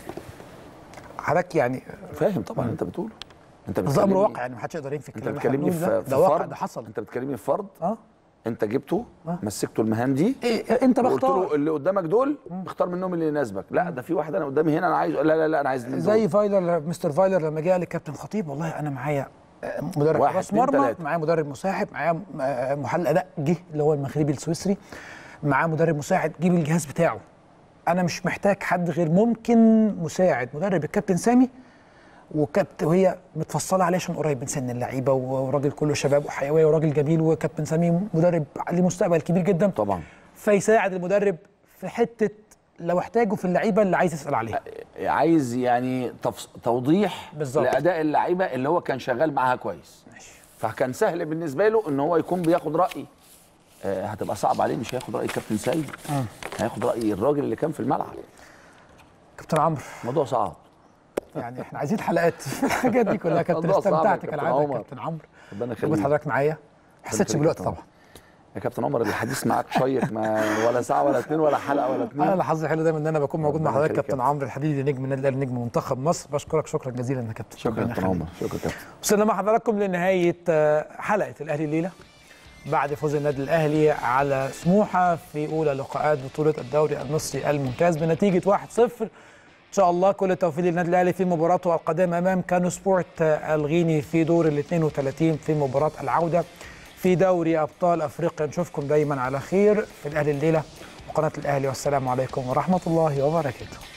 Speaker 1: حضرتك يعني
Speaker 2: فاهم طبعا اللي انت بتقوله. انت
Speaker 1: بتتكلم امر واقع، يعني ما حدش يقدر ينفي الكلام.
Speaker 2: انت بتكلمني في
Speaker 1: ده واقع، ده حصل.
Speaker 2: انت بتكلمني في فرض.
Speaker 1: اه
Speaker 2: انت جبته
Speaker 1: أه؟
Speaker 2: مسكته المهام دي.
Speaker 1: إيه انت بختار
Speaker 2: قلت له اللي قدامك دول اختار منهم اللي يناسبك. لا ده في واحد انا قدامي هنا انا عايز، لا لا لا انا عايز من
Speaker 1: زي فايلر. مستر فايلر لما جه قال للكابتن خطيب والله انا معايا مدرب راس مرمى، معايا مدرب مساعد، معايا محلل اداء جه اللي هو المغربي السويسري، معاه مدرب مساعد، جيب الجهاز بتاعه. انا مش محتاج حد غير ممكن مساعد مدرب الكابتن سامي، وكابتن وهي متفصله عليه عشان قريب من سن اللعيبه وراجل كله شباب وحيويه وراجل جميل، وكابتن سامي مدرب ليه مستقبل كبير جدا
Speaker 2: طبعا،
Speaker 1: فيساعد المدرب في حته لو احتاجه في اللعيبه اللي عايز يسال عليها.
Speaker 2: عايز يعني تفص... توضيح بالزبط. لاداء اللعيبه اللي هو كان شغال معاها كويس. ماشي. فكان سهل بالنسبه له ان هو يكون بياخد راي. آه هتبقى صعب عليه، مش هياخد راي الكابتن سيد، آه. هياخد راي الراجل اللي كان في الملعب.
Speaker 1: كابتن عمرو
Speaker 2: الموضوع صعب،
Speaker 1: يعني احنا عايزين حلقات في الحاجات دي كلها. كابتن استمتعت كالعاده يا كابتن عمرو.
Speaker 2: ربنا يخليك.
Speaker 1: وجود حضرتك معايا ما حسيتش بالوقت طبعا
Speaker 2: يا كابتن عمر. الحديث معاك شيق، ما ولا ساعه ولا اتنين ولا حلقه ولا اتنين.
Speaker 1: انا اللي حظي حلو دايما ان انا بكون موجود مع حضرتك كابتن عمرو الحديدي، نجم النادي الاهلي، نجم منتخب مصر. بشكرك شكرا جزيلا يا كابتن.
Speaker 2: شكرا كابتن عمر. شكرا كابتن.
Speaker 1: وصلنا مع حضراتكم لنهايه حلقه الاهلي الليله بعد فوز النادي الاهلي على سموحه في اولى لقاءات بطوله الدوري المصري الممتاز بنتيجه واحد صفر. ان شاء الله كل التوفيق للنادي الاهلي في مباراته القادمه امام كانو سبورت الغيني في دور ال اثنين وثلاثين في مباراه العوده في دوري ابطال افريقيا. نشوفكم دايما على خير في الاهلي الليله وقناه الاهلي، والسلام عليكم ورحمه الله وبركاته.